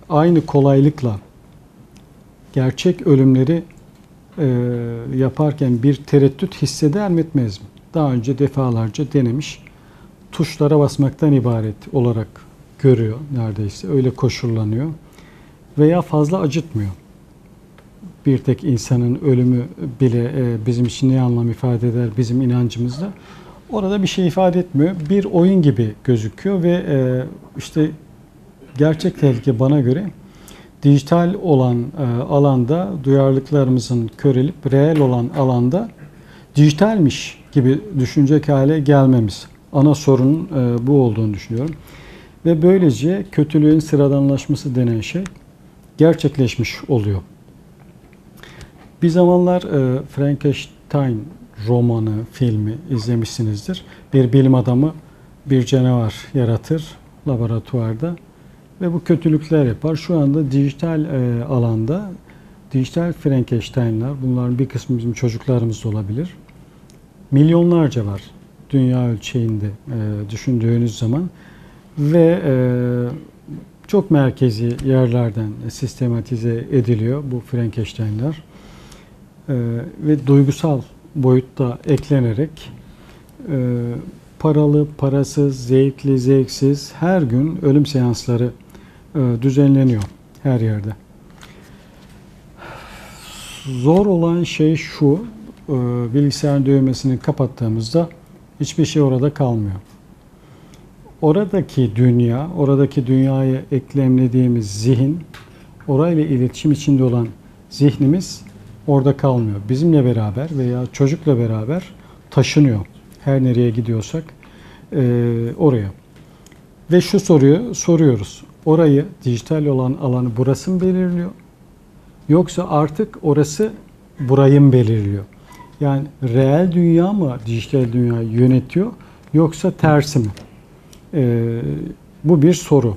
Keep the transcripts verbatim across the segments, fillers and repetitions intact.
aynı kolaylıkla gerçek ölümleri e, yaparken bir tereddüt hisseder mi etmez mi? Daha önce defalarca denemiş. Tuşlara basmaktan ibaret olarak görüyor neredeyse. Öyle koşullanıyor. Veya fazla acıtmıyor. Bir tek insanın ölümü bile e, bizim için ne anlam ifade eder bizim inancımızda? Orada bir şey ifade etmiyor. Bir oyun gibi gözüküyor ve e, işte gerçek tehlike bana göre dijital olan e, alanda duyarlılıklarımızın körelip reel olan alanda dijitalmiş gibi düşünecek hale gelmemiz. Ana sorunun e, bu olduğunu düşünüyorum. Ve böylece kötülüğün sıradanlaşması denen şey gerçekleşmiş oluyor. Bir zamanlar e, Frankenstein romanı, filmi izlemişsinizdir. Bir bilim adamı bir canavar yaratır laboratuvarda ve bu kötülükler yapar. Şu anda dijital e, alanda dijital Frankenstein'lar, bunların bir kısmı bizim çocuklarımız da olabilir. Milyonlarca var dünya ölçeğinde e, düşündüğünüz zaman ve e, çok merkezi yerlerden sistematize ediliyor bu Frankenstein'lar e, ve duygusal boyutta eklenerek e, paralı, parasız, zevkli, zevksiz her gün ölüm seansları e, düzenleniyor her yerde. Zor olan şey şu, e, bilgisayar düğmesini kapattığımızda hiçbir şey orada kalmıyor. Oradaki dünya, oradaki dünyaya eklemlediğimiz zihin, orayla iletişim içinde olan zihnimiz orada kalmıyor. Bizimle beraber veya çocukla beraber taşınıyor. Her nereye gidiyorsak e, oraya. Ve şu soruyu soruyoruz. Orayı, dijital olan alanı burası mı belirliyor? Yoksa artık orası burayı mı belirliyor? Yani reel dünya mı dijital dünyayı yönetiyor? Yoksa tersi mi? E, bu bir soru.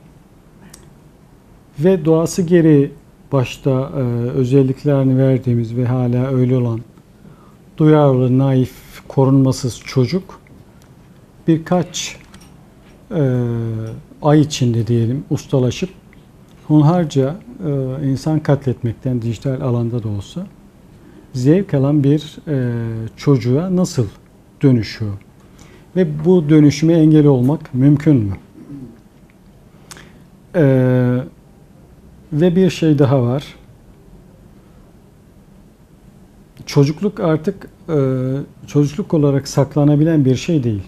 Ve doğası gereği başta e, özelliklerini verdiğimiz ve hala öyle olan duyarlı, naif, korunmasız çocuk birkaç e, ay içinde diyelim ustalaşıp hunharca e, insan katletmekten dijital alanda da olsa zevk alan bir e, çocuğa nasıl dönüşüyor? Ve bu dönüşüme engel olmak mümkün mü? Ee, ve bir şey daha var. Çocukluk artık e, çocukluk olarak saklanabilen bir şey değil.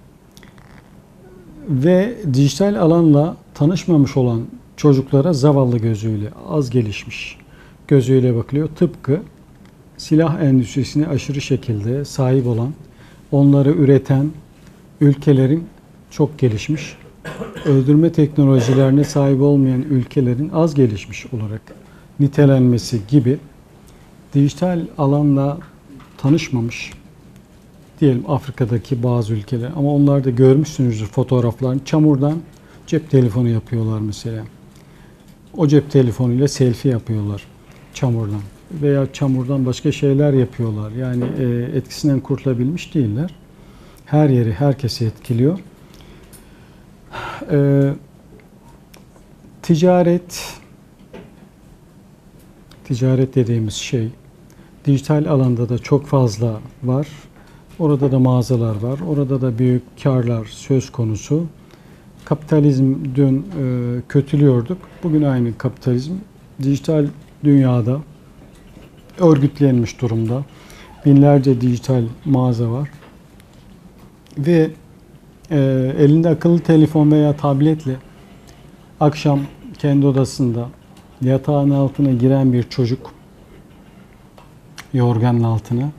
Ve dijital alanla tanışmamış olan çocuklara zavallı gözüyle, az gelişmiş gözüyle bakılıyor. Tıpkı silah endüstrisine aşırı şekilde sahip olan, onları üreten ülkelerin çok gelişmiş, öldürme teknolojilerine sahip olmayan ülkelerin az gelişmiş olarak nitelenmesi gibi dijital alanla tanışmamış diyelim Afrika'daki bazı ülkeler, ama onlar da görmüşsünüzdür fotoğraflarını, çamurdan cep telefonu yapıyorlar mesela. O cep telefonuyla selfie yapıyorlar çamurdan veya çamurdan başka şeyler yapıyorlar. Yani etkisinden kurtulabilmiş değiller. Her yeri, herkesi etkiliyor. Ee, ticaret, ticaret dediğimiz şey, dijital alanda da çok fazla var. Orada da mağazalar var. Orada da büyük karlar söz konusu. Kapitalizm dün e, kötülüyorduk. Bugün aynı kapitalizm dijital dünyada örgütlenmiş durumda. Binlerce dijital mağaza var. Ve e, elinde akıllı telefon veya tabletle akşam kendi odasında yatağın altına giren bir çocuk, yorganın altına,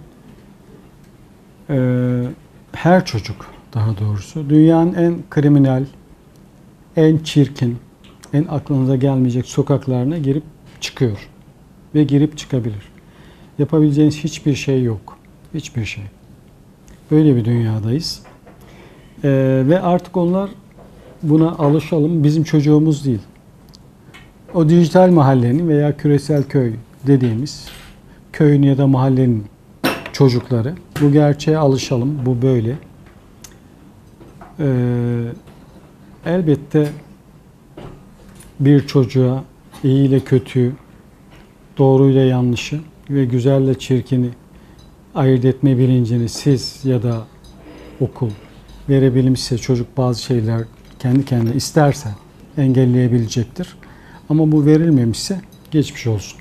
e, her çocuk daha doğrusu dünyanın en kriminal, en çirkin, en aklınıza gelmeyecek sokaklarına girip çıkıyor ve girip çıkabilir. Yapabileceğiniz hiçbir şey yok. Hiçbir şey. Böyle bir dünyadayız. Ee, ve artık onlar buna alışalım. Bizim çocuğumuz değil. O dijital mahallenin veya küresel köy dediğimiz köyün ya da mahallenin çocukları. Bu gerçeğe alışalım. Bu böyle. Ee, elbette bir çocuğa iyi ile kötüyü, doğru ile yanlışı ve güzelle çirkini ayırt etme bilincini siz ya da okul verebilmişse, çocuk bazı şeyler kendi kendine isterse engelleyebilecektir. Ama bu verilmemişse geçmiş olsun.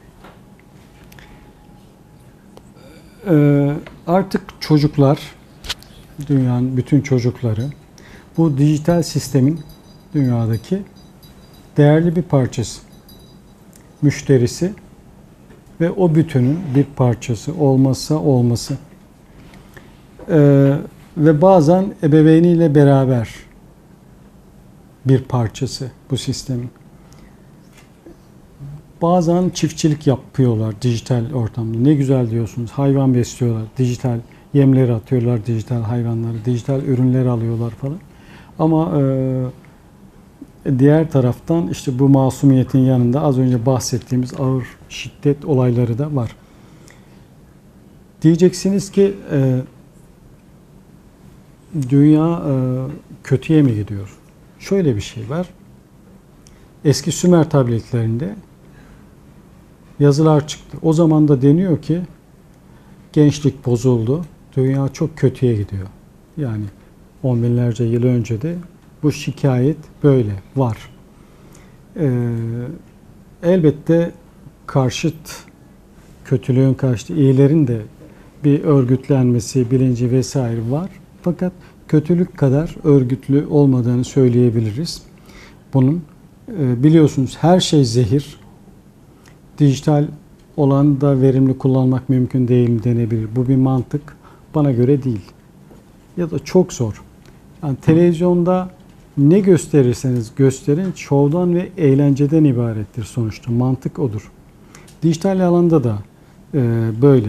Ee, artık çocuklar, dünyanın bütün çocukları bu dijital sistemin dünyadaki değerli bir parçası, müşterisi ve o bütünün bir parçası, olmazsa olması. Ee, ve bazen ebeveyniyle beraber bir parçası bu sistemin. Bazen çiftçilik yapıyorlar dijital ortamda. Ne güzel diyorsunuz. Hayvan besliyorlar. Dijital yemleri atıyorlar, dijital hayvanları, dijital ürünler alıyorlar falan. Ama e, diğer taraftan işte bu masumiyetin yanında az önce bahsettiğimiz ağır şiddet olayları da var. Diyeceksiniz ki e, dünya e, kötüye mi gidiyor? Şöyle bir şey var. Eski Sümer tabletlerinde yazılar çıktı. O zaman da deniyor ki gençlik bozuldu. Dünya çok kötüye gidiyor. Yani on binlerce yıl önce de bu şikayet böyle var. Ee, elbette karşıt, kötülüğün karşıtı, iyilerin de bir örgütlenmesi, bilinci vesaire var. Fakat kötülük kadar örgütlü olmadığını söyleyebiliriz. Bunun e, biliyorsunuz her şey zehir. Dijital olanı da verimli kullanmak mümkün değil mi denebilir. Bu bir mantık. Bana göre değil. Ya da çok zor. Yani televizyonda ne gösterirseniz gösterin, şovdan ve eğlenceden ibarettir sonuçta. Mantık odur. Dijital alanda da e, böyle.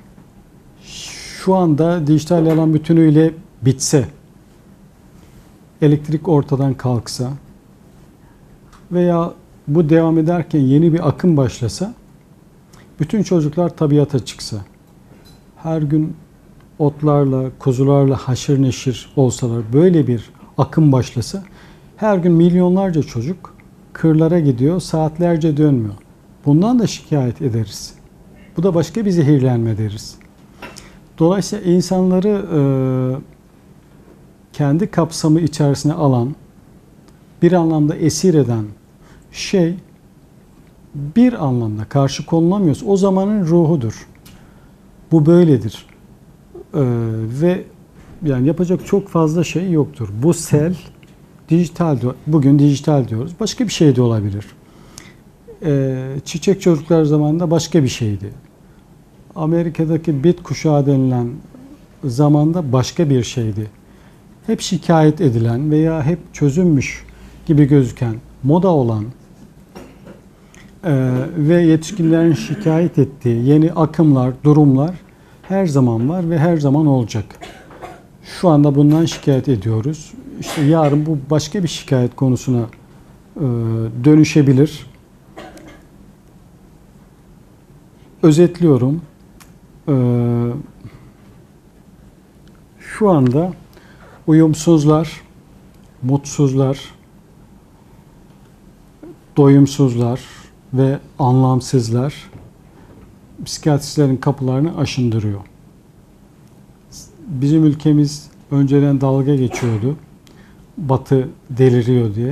Şu anda dijital alan bütünüyle bitse, elektrik ortadan kalksa veya bu devam ederken yeni bir akım başlasa, bütün çocuklar tabiata çıksa, her gün otlarla, kuzularla haşır neşir olsalar, böyle bir akım başlasa, her gün milyonlarca çocuk kırlara gidiyor, saatlerce dönmüyor. Bundan da şikayet ederiz. Bu da başka bir zehirlenme deriz. Dolayısıyla insanları e, kendi kapsamı içerisine alan, bir anlamda esir eden şey bir anlamda karşı konulamıyorsa o zamanın ruhudur. Bu böyledir. Ee, ve yani yapacak çok fazla şey yoktur. Bu sel dijital, bugün dijital diyoruz. Başka bir şey de olabilir. Ee, çiçek çocuklar zamanında başka bir şeydi. Amerika'daki bit kuşağı denilen zamanda başka bir şeydi. Hep şikayet edilen veya hep çözülmüş gibi gözüken, moda olan e, ve yetişkinlerin şikayet ettiği yeni akımlar, durumlar her zaman var ve her zaman olacak. Şu anda bundan şikayet ediyoruz. İşte yarın bu başka bir şikayet konusuna e, dönüşebilir. Özetliyorum. E, şu anda uyumsuzlar, mutsuzlar, doyumsuzlar ve anlamsızlar psikiyatristlerin kapılarını aşındırıyor. Bizim ülkemiz önceden dalga geçiyordu. Batı deliriyor diye.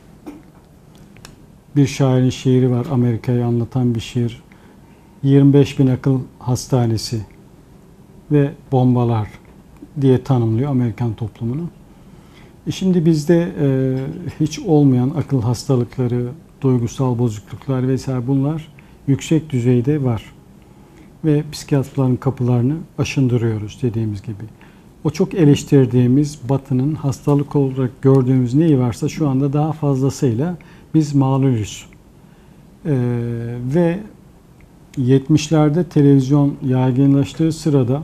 Bir şairin şiiri var, Amerika'yı anlatan bir şiir. yirmi beş bin akıl hastanesi ve bombalar diye tanımlıyor Amerikan toplumunu. E şimdi bizde e, hiç olmayan akıl hastalıkları, duygusal bozukluklar vesaire bunlar yüksek düzeyde var. Ve psikiyatrların kapılarını aşındırıyoruz dediğimiz gibi. O çok eleştirdiğimiz Batı'nın hastalık olarak gördüğümüz neyi varsa şu anda daha fazlasıyla biz mağlulüz. Ee, ve yetmişlerde televizyon yaygınlaştığı sırada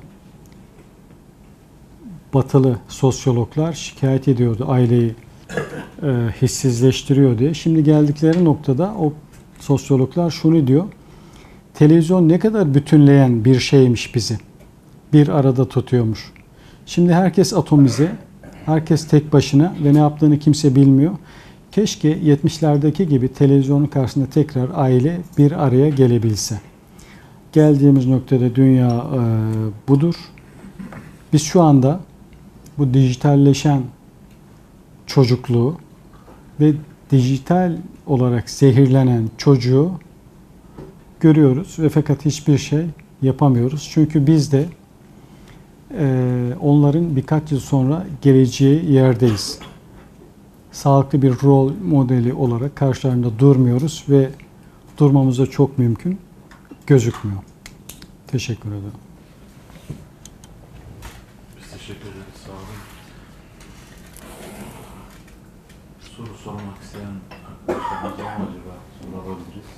Batılı sosyologlar şikayet ediyordu aileyi e, hissizleştiriyor diye. Şimdi geldikleri noktada o sosyologlar şunu diyor. Televizyon ne kadar bütünleyen bir şeymiş bizi. Bir arada tutuyormuş. Şimdi herkes atomize, herkes tek başına ve ne yaptığını kimse bilmiyor. Keşke yetmişlerdeki gibi televizyonun karşısında tekrar aile bir araya gelebilse. Geldiğimiz noktada dünya e, budur. Biz şu anda bu dijitalleşen çocukluğu ve dijital olarak zehirlenen çocuğu görüyoruz ve fakat hiçbir şey yapamıyoruz. Çünkü biz de e, onların birkaç yıl sonra geleceği yerdeyiz. Sağlıklı bir rol modeli olarak karşılarında durmuyoruz ve durmamız da çok mümkün gözükmüyor. Teşekkür ederim. Biz teşekkür ederiz. Sağ olun. Soru sormak isteyen arkadaşlarımız var mı acaba? Soru alabiliriz.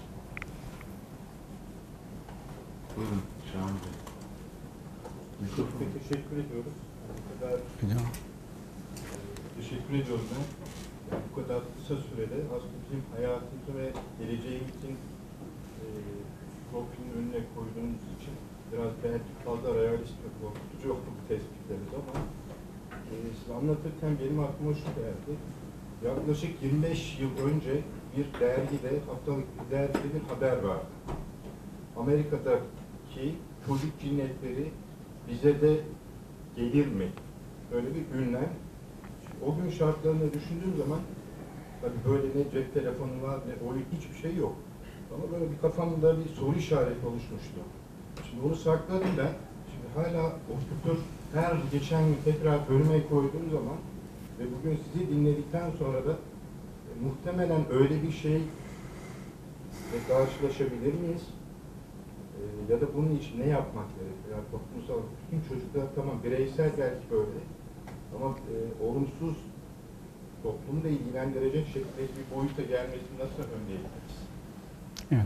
Buyurun Şahan Bey. Mikrofon. Çok teşekkür ediyoruz. Bu kadar Bir daha. teşekkür ediyorum ben. Yani bu kadar kısa sürede aslında bizim hayatımızı ve geleceğimizin e, profilin önüne koyduğumuz için biraz belki fazla realist ve korkutucu oldu bu tespitleriz ama e, siz anlatırken benim aklıma şu geldi. Yaklaşık yirmi beş yıl önce bir dergide, haftalık bir dergide bir haber vardı. Amerika'daki çocuk cinnetleri bize de gelir mi? Böyle bir ünlem. O gün şartlarını düşündüğüm zaman tabii böyle ne cep telefonu var ne oyun hiçbir şey yok. Ama böyle bir kafamda bir soru işareti oluşmuştu. Şimdi onu sakladım ben. Şimdi hala okutur her geçen gün tekrar önüme koyduğum zaman ve bugün sizi dinledikten sonra da e, muhtemelen öyle bir şey karşılaşabilir miyiz? E, ya da bunun için ne yapmak gerekiyor? Yani toplumsal, bütün çocuklar tamam bireysel belki böyle ama e, olumsuz toplumu da ilgilendirecek şekilde bir boyuta gelmesini nasıl önleyebiliriz? Evet.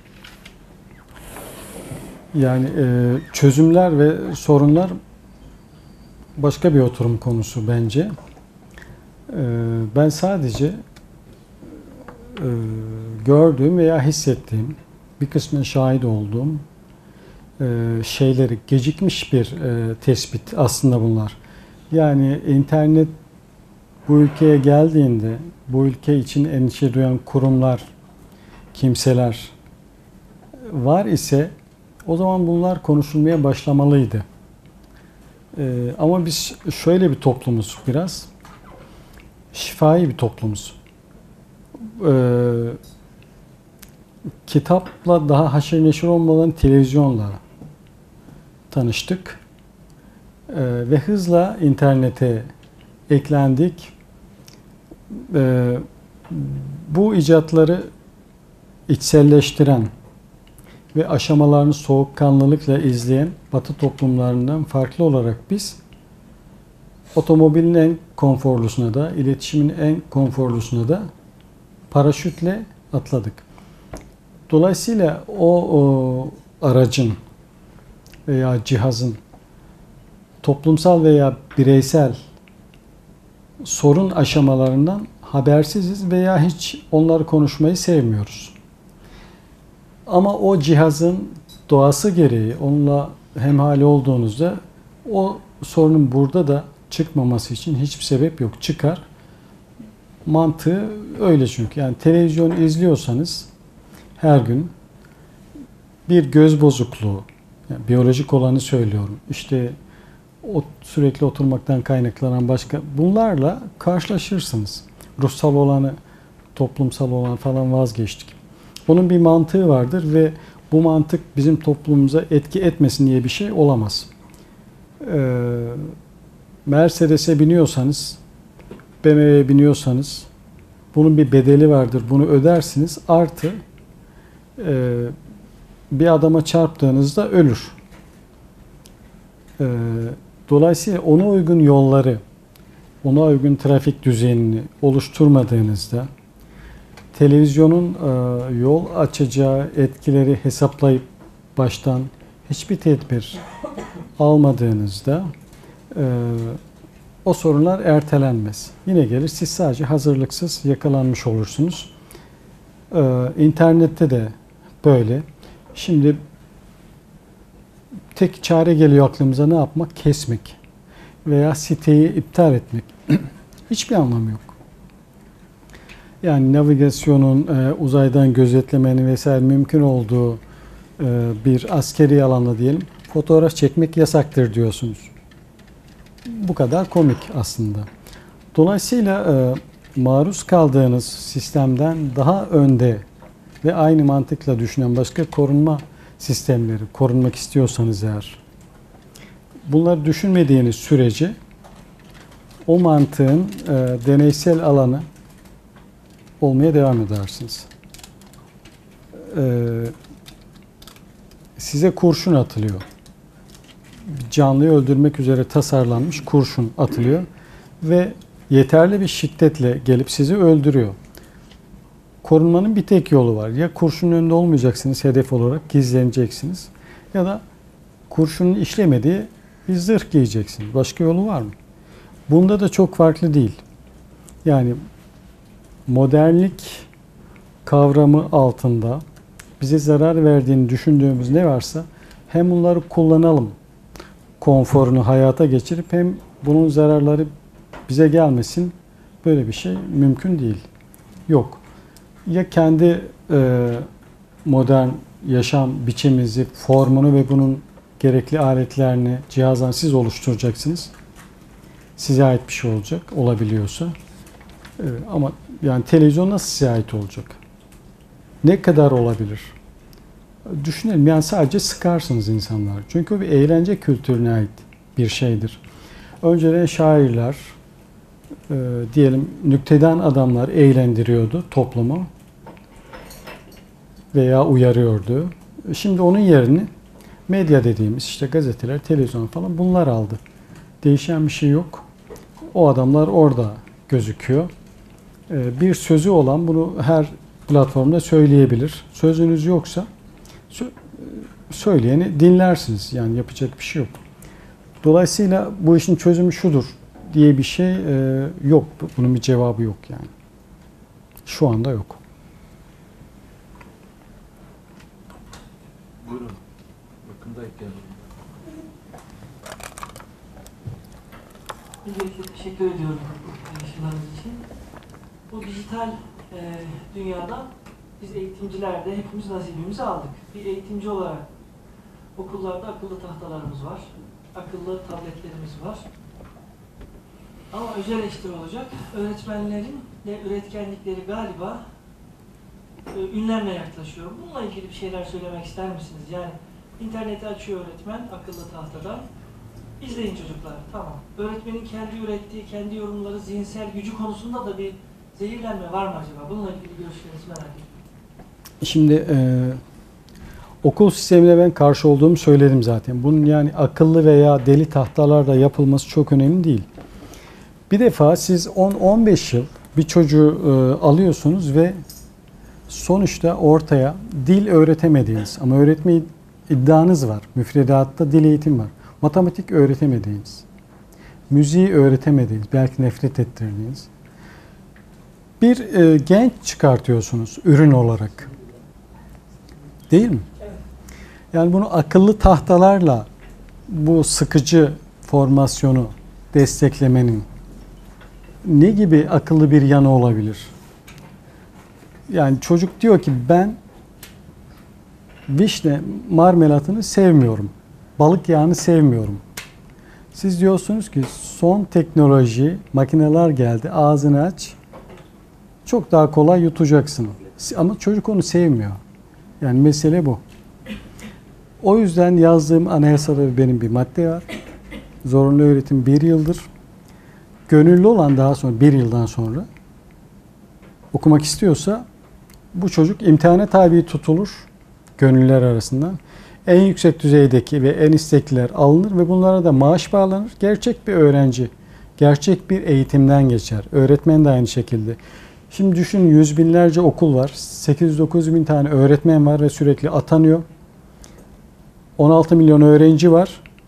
Yani e, çözümler ve sorunlar başka bir oturum konusu bence. E, ben sadece e, gördüğüm veya hissettiğim, bir kısmına şahit olduğum e, şeyleri gecikmiş bir e, tespit aslında bunlar. Yani internet bu ülkeye geldiğinde bu ülke için endişe duyan kurumlar, kimseler var ise o zaman bunlar konuşulmaya başlamalıydı. Ee, ama biz şöyle bir toplumuz biraz, şifai bir toplumuz. Ee, kitapla daha haşır neşir olmadan televizyonla tanıştık. Ee, ve hızla internete eklendik. Ee, bu icatları içselleştiren ve aşamalarını soğukkanlılıkla izleyen Batı toplumlarından farklı olarak biz otomobilin en konforlusuna da, iletişimin en konforlusuna da paraşütle atladık. Dolayısıyla o, o aracın veya cihazın toplumsal veya bireysel sorun aşamalarından habersiziz veya hiç onları konuşmayı sevmiyoruz. Ama o cihazın doğası gereği onunla hemhali olduğunuzda o sorunun burada da çıkmaması için hiçbir sebep yok. Çıkar. Mantığı öyle çünkü. Yani televizyon izliyorsanız her gün bir göz bozukluğu, yani biyolojik olanı söylüyorum. İşte o sürekli oturmaktan kaynaklanan başka bunlarla karşılaşırsınız. Ruhsal olanı, toplumsal olan falan vazgeçtik. Bunun bir mantığı vardır ve bu mantık bizim toplumumuza etki etmesin diye bir şey olamaz. Ee, Mercedes'e biniyorsanız, B M W'ye biniyorsanız bunun bir bedeli vardır. Bunu ödersiniz. Artı e, bir adama çarptığınızda ölür. Ee, dolayısıyla ona uygun yolları, ona uygun trafik düzenini oluşturmadığınızda televizyonun e, yol açacağı etkileri hesaplayıp baştan hiçbir tedbir almadığınızda e, o sorunlar ertelenmez. Yine gelir, siz sadece hazırlıksız yakalanmış olursunuz. E, internette de böyle. Şimdi tek çare geliyor aklımıza, ne yapmak? Kesmek veya siteyi iptal etmek. Hiçbir anlamı yok. Yani navigasyonun, e, uzaydan gözetlemenin vesaire mümkün olduğu e, bir askeri alanda diyelim, fotoğraf çekmek yasaktır diyorsunuz. Bu kadar komik aslında. Dolayısıyla e, maruz kaldığınız sistemden daha önde ve aynı mantıkla düşünen başka korunma sistemleri, korunmak istiyorsanız eğer, bunları düşünmediğiniz sürece o mantığın e, deneysel alanı olmaya devam edersiniz. E, size kurşun atılıyor. Canlıyı öldürmek üzere tasarlanmış kurşun atılıyor ve yeterli bir şiddetle gelip sizi öldürüyor. Korunmanın bir tek yolu var. Ya kurşunun önünde olmayacaksınız, hedef olarak gizleneceksiniz, ya da kurşunun işlemediği bir zırh giyeceksiniz. Başka yolu var mı? Bunda da çok farklı değil. Yani modernlik kavramı altında bize zarar verdiğini düşündüğümüz ne varsa hem bunları kullanalım konforunu hayata geçirip hem bunun zararları bize gelmesin, böyle bir şey mümkün değil. Yok. Ya kendi e, modern yaşam biçimimizi, formunu ve bunun gerekli aletlerini, cihazlarını siz oluşturacaksınız. Size ait bir şey olacak, olabiliyorsa. E, ama yani televizyon nasıl size ait olacak? Ne kadar olabilir? Düşünelim, yani sadece sıkarsınız insanlar. Çünkü o bir eğlence kültürüne ait bir şeydir. Önceden şairler, e, diyelim nüktedan adamlar eğlendiriyordu toplumu veya uyarıyordu. Şimdi onun yerini medya dediğimiz işte gazeteler, televizyon falan bunlar aldı. Değişen bir şey yok. O adamlar orada gözüküyor. E, bir sözü olan bunu her platformda söyleyebilir. Sözünüz yoksa söyleyeni dinlersiniz. Yani yapacak bir şey yok. Dolayısıyla bu işin çözümü şudur diye bir şey e, yok. Bunun bir cevabı yok yani. Şu anda yok. Buyurun. Bakımdayken. Öncelikle teşekkür ediyorum paylaşımlarınız için. Bu dijital e, dünyada biz eğitimciler de hepimiz nasibimizi aldık. Bir eğitimci olarak okullarda akıllı tahtalarımız var, akıllı tabletlerimiz var. Ama özel eleştiri olacak. Öğretmenlerin de üretkenlikleri galiba e, ünlemle yaklaşıyor. Bununla ilgili bir şeyler söylemek ister misiniz? Yani interneti açıyor öğretmen akıllı tahtadan. İzleyin çocuklar, tamam. Öğretmenin kendi ürettiği, kendi yorumları, zihinsel gücü konusunda da bir zehirlenme var mı acaba? Bununla ilgili görüşlerinizi merak ediyorum. Şimdi e, okul sistemine ben karşı olduğumu söyledim zaten. Bunun yani akıllı veya deli tahtalarla yapılması çok önemli değil. Bir defa siz on on beş yıl bir çocuğu e, alıyorsunuz ve sonuçta ortaya dil öğretemediğiniz ama öğretme iddianız var. Müfredatta dil eğitim var. Matematik öğretemediğiniz, müziği öğretemediğiniz, belki nefret ettirdiğiniz bir e, genç çıkartıyorsunuz ürün olarak. Değil mi? Yani bunu akıllı tahtalarla bu sıkıcı formasyonu desteklemenin ne gibi akıllı bir yanı olabilir? Yani çocuk diyor ki ben vişne marmelatını sevmiyorum. Balık yağını sevmiyorum. Siz diyorsunuz ki son teknoloji, makineler geldi, ağzını aç, çok daha kolay yutacaksın. Ama çocuk onu sevmiyor. Yani mesele bu. O yüzden yazdığım anayasada benim bir madde var. Zorunlu öğretim bir yıldır. Gönüllü olan daha sonra, bir yıldan sonra okumak istiyorsa bu çocuk imtihana tabi tutulur gönüllüler arasından. En yüksek düzeydeki ve en istekliler alınır ve bunlara da maaş bağlanır. Gerçek bir öğrenci, gerçek bir eğitimden geçer. Öğretmen de aynı şekilde. Şimdi düşünün, yüz binlerce okul var. sekiz yüz dokuz yüz bin tane öğretmen var ve sürekli atanıyor. on altı milyon öğrenci var.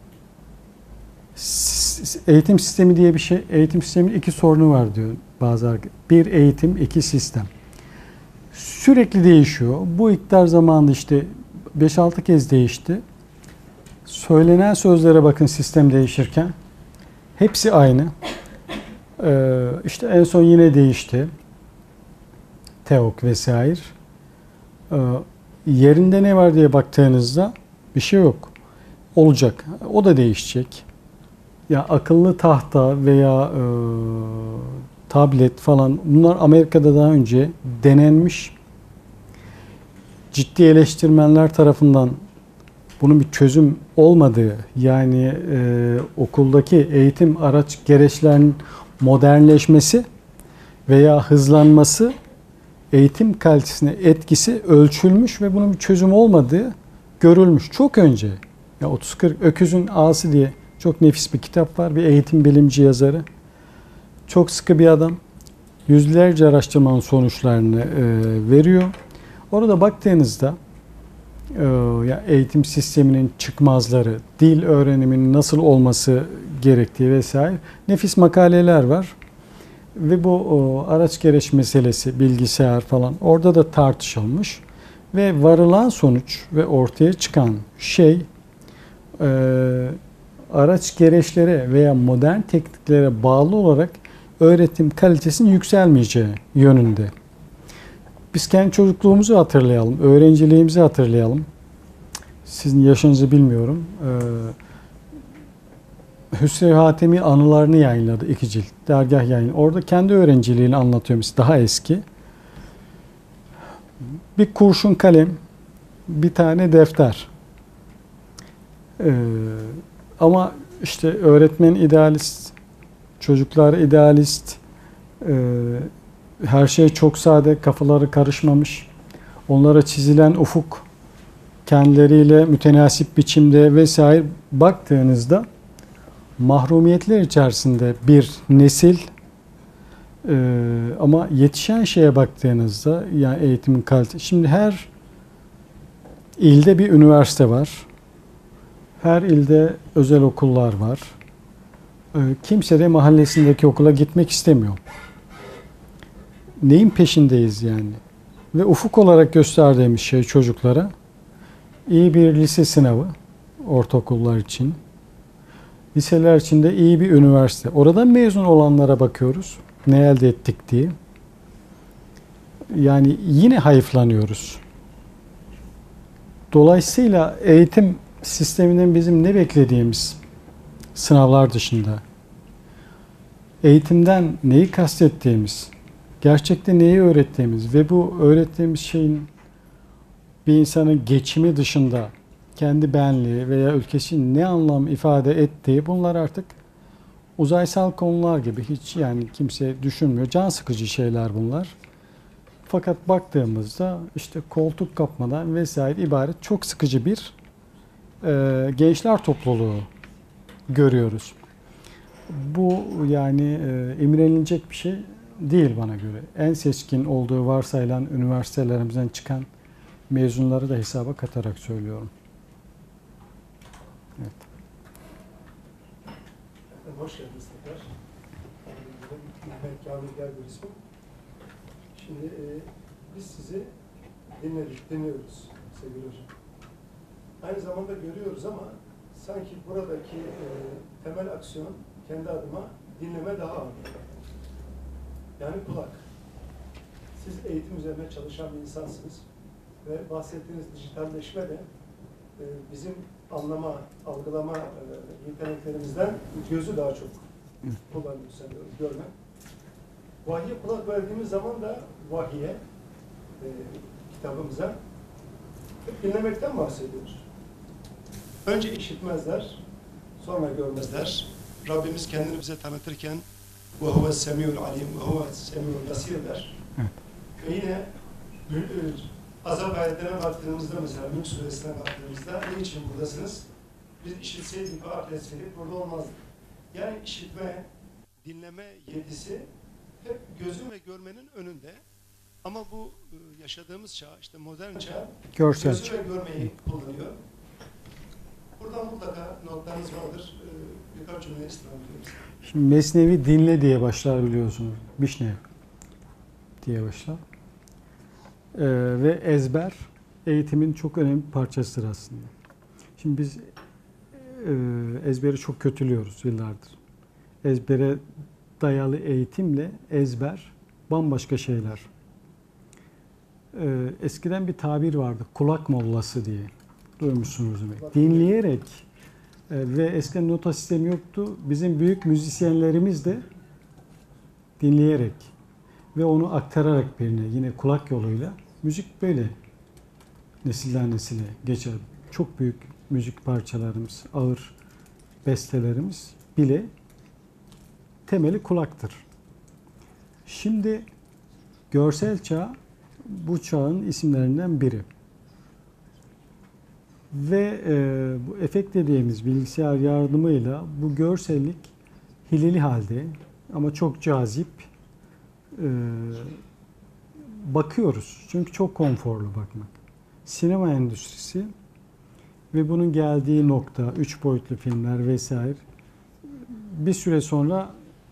Eğitim sistemi diye bir şey, eğitim sisteminin iki sorunu var diyor bazı arkadaşlar. Bir eğitim, iki sistem. Sürekli değişiyor. Bu iktidar zamanında işte beş altı kez değişti. Söylenen sözlere bakın sistem değişirken. Hepsi aynı. Ee, işte en son yine değişti. TEOK vesaire. Ee, yerinde ne var diye baktığınızda bir şey yok. Olacak. O da değişecek. Ya akıllı tahta veya e, tablet falan, bunlar Amerika'da daha önce denenmiş. Ciddi eleştirmenler tarafından bunun bir çözüm olmadığı, yani e, okuldaki eğitim araç gereçlerinin modernleşmesi veya hızlanması, eğitim kalitesine etkisi ölçülmüş ve bunun bir çözüm olmadığı görülmüş. Çok önce. Ya otuz kırk Öküzün Ağası diye çok nefis bir kitap var. Bir eğitim bilimci yazarı. Çok sıkı bir adam. Yüzlerce araştırmanın sonuçlarını e, veriyor. Orada baktığınızda e, ya eğitim sisteminin çıkmazları, dil öğreniminin nasıl olması gerektiği vesaire nefis makaleler var. Ve bu o, araç gereç meselesi, bilgisayar falan orada da tartışılmış. Ve varılan sonuç ve ortaya çıkan şey e, araç gereçlere veya modern tekniklere bağlı olarak öğretim kalitesinin yükselmeyeceği yönünde. Biz kendi çocukluğumuzu hatırlayalım, öğrenciliğimizi hatırlayalım. Sizin yaşınızı bilmiyorum. Ee, Hüsrev Hatemi anılarını yayınladı, iki cilt. Dergah yayın. Orada kendi öğrenciliğini anlatıyormuş, daha eski. Bir kurşun kalem, bir tane defter. Ee, ama işte öğretmen idealist, çocuklar idealist, e, her şey çok sade, kafaları karışmamış. Onlara çizilen ufuk kendileriyle mütenasip biçimde vesaire baktığınızda mahrumiyetler içerisinde bir nesil, e, ama yetişen şeye baktığınızda yani eğitimin kalitesi. Şimdi her ilde bir üniversite var. Her ilde özel okullar var. E, kimse de mahallesindeki okula gitmek istemiyor. Neyin peşindeyiz yani? Ve ufuk olarak gösterdiğimiz şey çocuklara iyi bir lise sınavı, ortaokullar için. Liseler için de iyi bir üniversite. Oradan mezun olanlara bakıyoruz. Ne elde ettik diye. Yani yine hayıflanıyoruz. Dolayısıyla eğitim sisteminden bizim ne beklediğimiz sınavlar dışında, eğitimden neyi kastettiğimiz, gerçekte neyi öğrettiğimiz ve bu öğrettiğimiz şeyin bir insanın geçimi dışında kendi benliği veya ülkesinin ne anlam ifade ettiği, bunlar artık uzaysal konular gibi, hiç yani kimse düşünmüyor. Can sıkıcı şeyler bunlar. Fakat baktığımızda işte koltuk kapmadan vesaire ibaret çok sıkıcı bir e, gençler topluluğu görüyoruz. Bu yani e, imrenilecek bir şey değil bana göre. En seçkin olduğu varsayılan üniversitelerimizden çıkan mezunları da hesaba katarak söylüyorum. Evet. Hoş geldiniz tekrar. Mehmet Kamil Gergür ismim. Şimdi e, biz sizi dinledik, dinliyoruz sevgili hocam. Aynı zamanda görüyoruz ama sanki buradaki e, temel aksiyon kendi adıma dinleme daha ağır. Yani kulak. Siz eğitim üzerine çalışan bir insansınız ve bahsettiğiniz dijitalleşme de e, bizim anlama, algılama e, yeteneklerimizden gözü daha çok kullanıyor sanıyorum, görme. Vahye kulak verdiğimiz zaman da vahiye, e, kitabımıza hep dinlemekten bahsediyoruz. Önce işitmezler, sonra görmezler. Rabbimiz kendini bize tanıtırken وَهُوَ السَّمِيُّ الْعَلِيمُ وَهُوَ السَّمِيُّ الْبَصِيرُ der. Ve yine Azap ayetlerine baktığımızda, mesela Mülk Suresi'ne baktığımızda ne için buradasınız? Biz işitseydik ve akletseydik burada olmazdık. Yani işitme, dinleme yetisi hep gözün ve görmenin önünde. Ama bu yaşadığımız çağ, işte modern çağ, Görsel gözü ve görmeyi kullanıyor. Buradan mutlaka notlarınız vardır. Birkaç cümle istirham ediyoruz. Şimdi Mesnevi dinle diye başlar biliyorsunuz. Mişnev diye başlar. Ee, ve ezber eğitimin çok önemli bir parçasıdır aslında. Şimdi biz e, ezberi çok kötülüyoruz yıllardır. Ezbere dayalı eğitimle ezber bambaşka şeyler. e, eskiden bir tabir vardı. Kulak mollası diye. Duymuşsunuz demek. Dinleyerek e, ve eskiden nota sistemi yoktu. Bizim büyük müzisyenlerimiz de dinleyerek ve onu aktararak birine yine kulak yoluyla müzik böyle nesilden nesile geçer. Çok büyük müzik parçalarımız, ağır bestelerimiz bile temeli kulaktır. Şimdi görsel çağ bu çağın isimlerinden biri. Ve e, bu efekt dediğimiz bilgisayar yardımıyla bu görsellik hileli halde ama çok cazip e, bakıyoruz. Çünkü çok konforlu bakmak. Sinema endüstrisi ve bunun geldiği nokta, üç boyutlu filmler vesaire bir süre sonra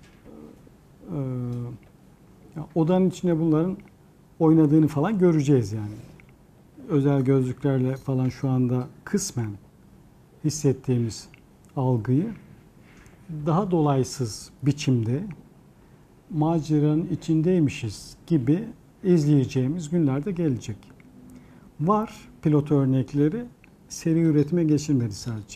e, odanın içinde bunların oynadığını falan göreceğiz yani. Özel gözlüklerle falan şu anda kısmen hissettiğimiz algıyı daha dolaysız biçimde maceranın içindeymişiz gibi izleyeceğimiz günlerde gelecek. Var pilot örnekleri, seri üretime geçilmedi sadece.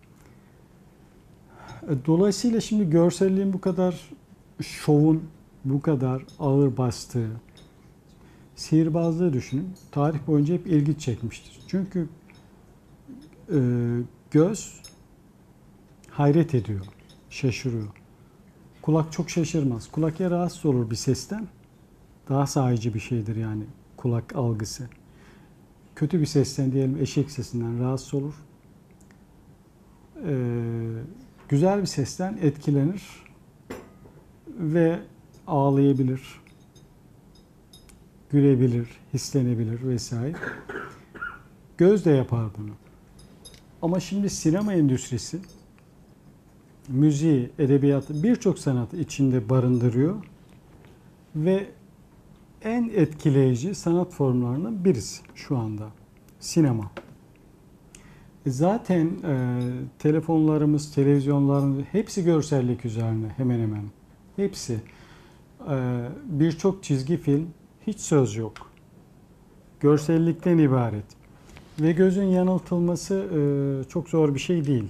Dolayısıyla şimdi görselliğin bu kadar şovun bu kadar ağır bastığı, sihirbazlığı düşünün. Tarih boyunca hep ilgi çekmiştir. Çünkü e, göz hayret ediyor, şaşırıyor. Kulak çok şaşırmaz. Kulak ya rahatsız olur bir sesten, daha sahici bir şeydir yani kulak algısı. Kötü bir sesten diyelim eşek sesinden rahatsız olur. Ee, güzel bir sesten etkilenir ve ağlayabilir, gülebilir, hislenebilir vesaire. Göz de yapar bunu. Ama şimdi sinema endüstrisi müziği, edebiyatı, birçok sanatı içinde barındırıyor ve en etkileyici sanat formlarından birisi şu anda sinema. Zaten e, telefonlarımız, televizyonlarımız hepsi görsellik üzerine hemen hemen. Hepsi. E, birçok çizgi film hiç söz yok. Görsellikten ibaret. Ve gözün yanıltılması e, çok zor bir şey değil.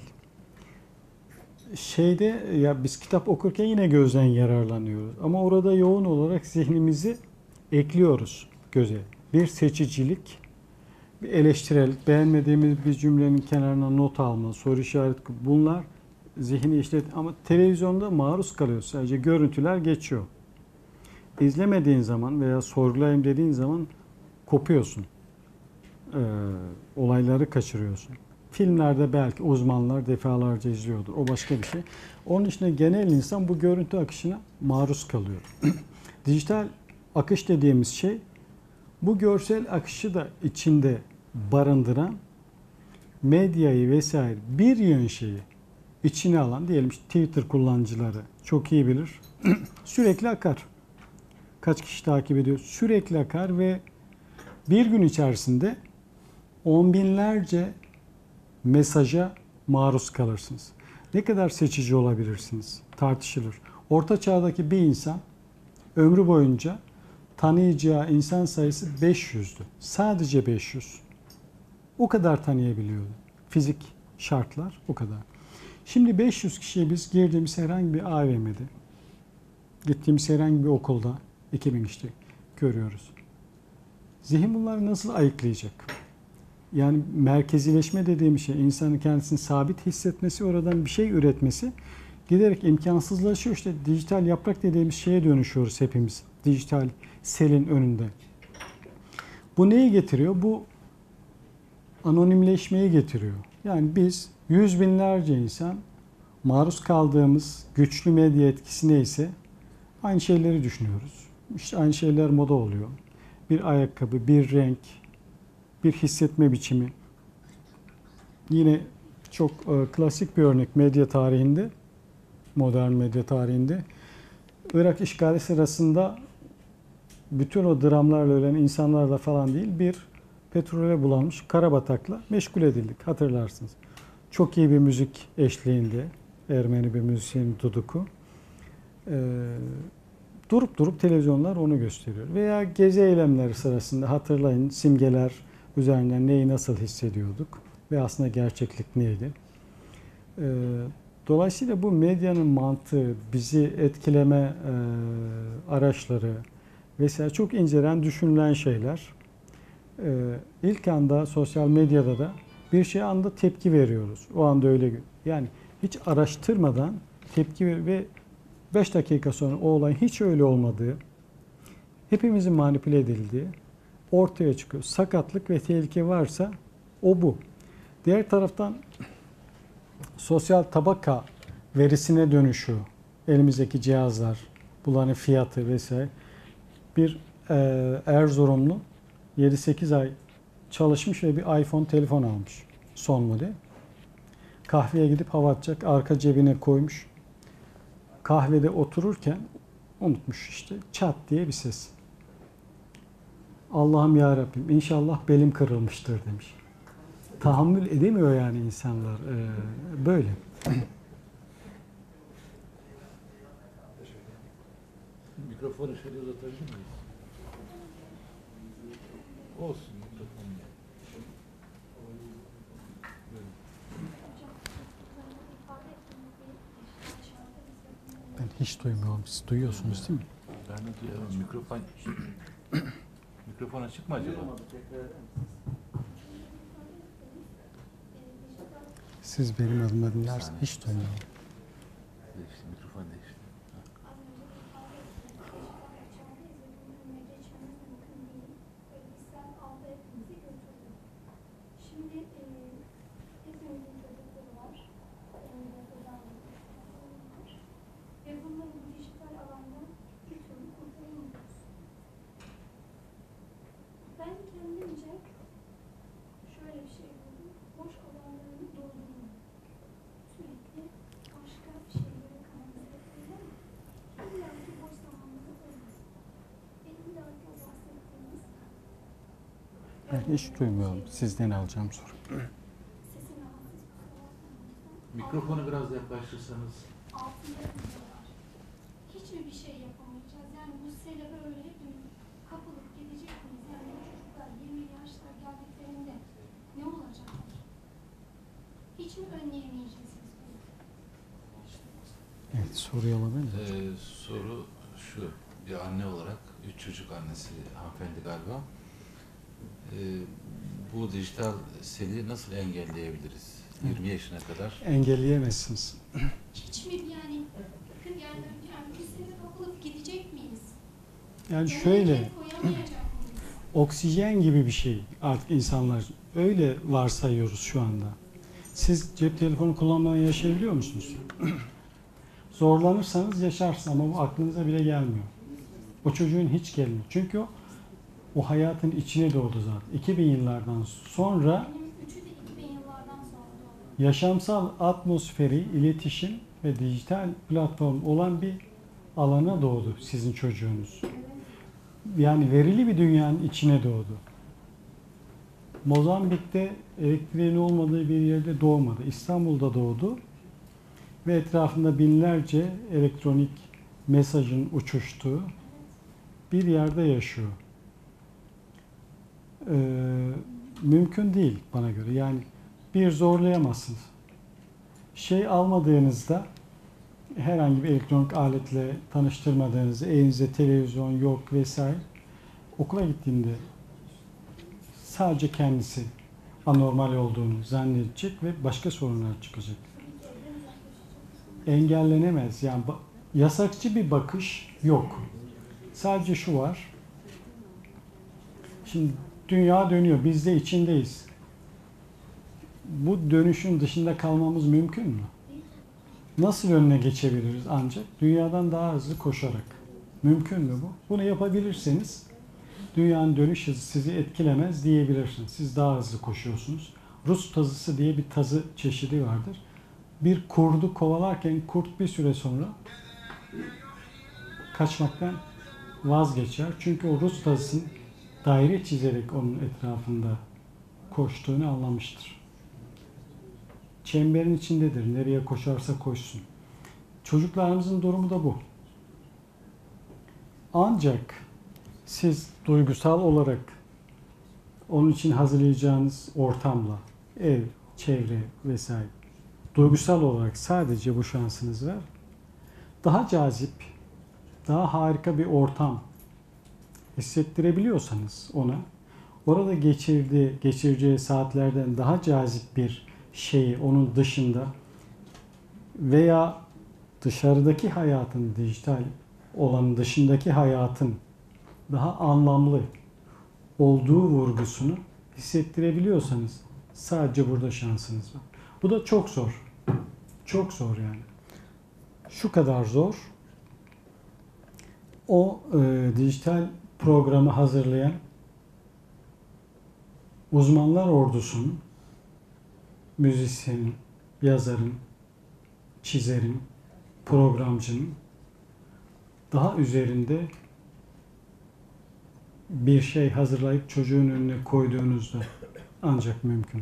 Şeyde ya biz kitap okurken yine gözden yararlanıyoruz. Ama orada yoğun olarak zihnimizi ekliyoruz göze. Bir seçicilik, bir eleştirellik, beğenmediğimiz bir cümlenin kenarına not alma, soru işareti, bunlar zihni işlet. Ama televizyonda maruz kalıyoruz. Sadece görüntüler geçiyor. İzlemediğin zaman veya sorgulayayım dediğin zaman kopuyorsun. Ee, olayları kaçırıyorsun. Filmlerde belki uzmanlar defalarca izliyordur. O başka bir şey. Onun için genel insan bu görüntü akışına maruz kalıyor. Dijital akış dediğimiz şey bu görsel akışı da içinde barındıran medyayı vesaire bir yön şeyi içine alan diyelim işte Twitter kullanıcıları çok iyi bilir. Sürekli akar. Kaç kişi takip ediyor? Sürekli akar ve bir gün içerisinde on binlerce mesaja maruz kalırsınız. Ne kadar seçici olabilirsiniz? Tartışılır. Orta çağdaki bir insan ömrü boyunca tanıyacağı insan sayısı beş yüzdü. Sadece beş yüz. O kadar tanıyabiliyordu. Fizik şartlar o kadar. Şimdi beş yüz kişiye biz girdiğimiz herhangi bir A V M'de, gittiğimiz herhangi bir okulda iki bin kişi görüyoruz. Zihin bunları nasıl ayıklayacak? Yani merkezileşme dediğim şey, insanın kendisini sabit hissetmesi, oradan bir şey üretmesi giderek imkansızlaşıyor. İşte dijital yaprak dediğimiz şeye dönüşüyoruz hepimiz. Dijital selin önünde. Bu neyi getiriyor? Bu anonimleşmeyi getiriyor. Yani biz yüz binlerce insan maruz kaldığımız güçlü medya etkisi neyse aynı şeyleri düşünüyoruz. İşte aynı şeyler moda oluyor. Bir ayakkabı, bir renk, bir hissetme biçimi. Yine çok e, klasik bir örnek medya tarihinde, modern medya tarihinde. Irak işgali sırasında bütün o dramlarla ölen insanlarla falan değil, bir petrole bulanmış karabatakla meşgul edildik, hatırlarsınız. Çok iyi bir müzik eşliğinde, Ermeni bir müzisyen Duduku. Ee, Durup durup televizyonlar onu gösteriyor. Veya gezi eylemleri sırasında hatırlayın simgeler üzerinden neyi nasıl hissediyorduk ve aslında gerçeklik neydi? Ee, dolayısıyla bu medyanın mantığı, bizi etkileme e, araçları vesaire çok incelen düşünülen şeyler. Ee, ilk anda sosyal medyada da bir şeye anda tepki veriyoruz. O anda öyle yani hiç araştırmadan tepki ver ve beş dakika sonra o olayın hiç öyle olmadığı, hepimizin manipüle edildiği ortaya çıkıyor. Sakatlık ve tehlike varsa o bu. Diğer taraftan sosyal tabaka verisine dönüşü, elimizdeki cihazlar, bunların fiyatı vesaire. Bir e, Erzurumlu yedi sekiz ay çalışmış ve bir iPhone telefon almış. Son model. Kahveye gidip hava atacak, arka cebine koymuş. Kahvede otururken unutmuş işte çat diye bir ses. Allah'ım ya Rabbim inşallah belim kırılmıştır demiş. Tahammül edemiyor yani insanlar ee, böyle. Mikrofonu şöyle uzatabilir miyiz? Olsun mikrofon. Ben hiç duymuyorum. Siz duyuyorsunuz değil mi? Ben de duyuyorum. Mikrofon mikrofon açık mı acaba? Siz benim adıma dinlerseniz hiç duymuyorum. Değişti, mikrofon değişti. Şimdi e, hepimizin çocukları var. Elimizde kocaman var. Ve bunları bu dijital alanda bir türlü kurtaramıyoruz. Ben kendimce şöyle bir şey buldum. Boş alanlarını doldurma. Sürekli başka şeylere kanalize etmeyle ama illa ki boş zamanları olmaz. Benim bir dahaki o bahsettiğimiz Ben hiç duymuyorum. Sizden alacağım soru. sesin rahatsız kusura Mikrofonu biraz yaklaştırsanız. altında var. Hiç mi bir şey yapamayacağız? Yani bu sele böyle hepimiz kapılıp gidecek miyiz? Yani bu çocuklar yirmi yaşlar geldiklerinde ne olacaklar? Hiç mi önleyemeyeceğiz biz bunu? Evet soruyu alabilir miyim? Ee, soru şu. Bir anne olarak, üç çocuk annesi hanımefendi galiba. Ee, bu dijital seli nasıl engelleyebiliriz? yirmi yaşına kadar. Engelleyemezsiniz. Hiç mi yani, yani, yani bir sele kapılıp gidecek miyiz? Yani Ona şöyle engel koyamayacak mıyız? oksijen gibi bir şey artık insanlar öyle varsayıyoruz şu anda. Siz cep telefonu kullanmadan yaşayabiliyor musunuz? Zorlanırsanız yaşarsınız ama bu aklınıza bile gelmiyor. O çocuğun hiç gelmiyor. Çünkü o, o hayatın içine doğdu zaten. iki bin yıllardan sonra Benim üçü de iki bin yıllardan sonra doğdu. yaşamsal atmosferi, iletişim ve dijital platform olan bir alana doğdu sizin çocuğunuz. Yani verili bir dünyanın içine doğdu. Mozambik'te elektriğin olmadığı bir yerde doğmadı. İstanbul'da doğdu ve etrafında binlerce elektronik mesajın uçuştuğu bir yerde yaşıyor. Ee, mümkün değil bana göre. Yani bir zorlayamazsınız. Şey almadığınızda herhangi bir elektronik aletle tanıştırmadığınızda elinizde televizyon yok vesaire okula gittiğinde sadece kendisi anormal olduğunu zannedecek ve başka sorunlar çıkacak. Engellenemez. Yani ba- yasakçı bir bakış yok. Sadece şu var. Şimdi dünya dönüyor. Biz de içindeyiz. Bu dönüşün dışında kalmamız mümkün mü? Nasıl önüne geçebiliriz ancak? Dünyadan daha hızlı koşarak. Mümkün mü bu? Bunu yapabilirseniz dünyanın dönüş hızı sizi etkilemez diyebilirsiniz. Siz daha hızlı koşuyorsunuz. Rus tazısı diye bir tazı çeşidi vardır. Bir kurdu kovalarken kurt bir süre sonra kaçmaktan vazgeçer. Çünkü o Rus tazısının daire çizerek onun etrafında koştuğunu anlamıştır. Çemberin içindedir. Nereye koşarsa koşsun. Çocuklarımızın durumu da bu. Ancak siz duygusal olarak onun için hazırlayacağınız ortamla, ev, çevre vesaire, duygusal olarak sadece bu şansınız var. Daha cazip, daha harika bir ortam hissettirebiliyorsanız ona, orada geçirdiği, geçireceği saatlerden daha cazip bir şeyi onun dışında veya dışarıdaki hayatın, dijital olanın dışındaki hayatın daha anlamlı olduğu vurgusunu hissettirebiliyorsanız sadece burada şansınız var. Bu da çok zor. Çok zor yani. Şu kadar zor. O e, dijital programı hazırlayan uzmanlar ordusunun, müzisyenin, yazarın, çizerin, programcının daha üzerinde bir şey hazırlayıp çocuğun önüne koyduğunuzda ancak mümkün.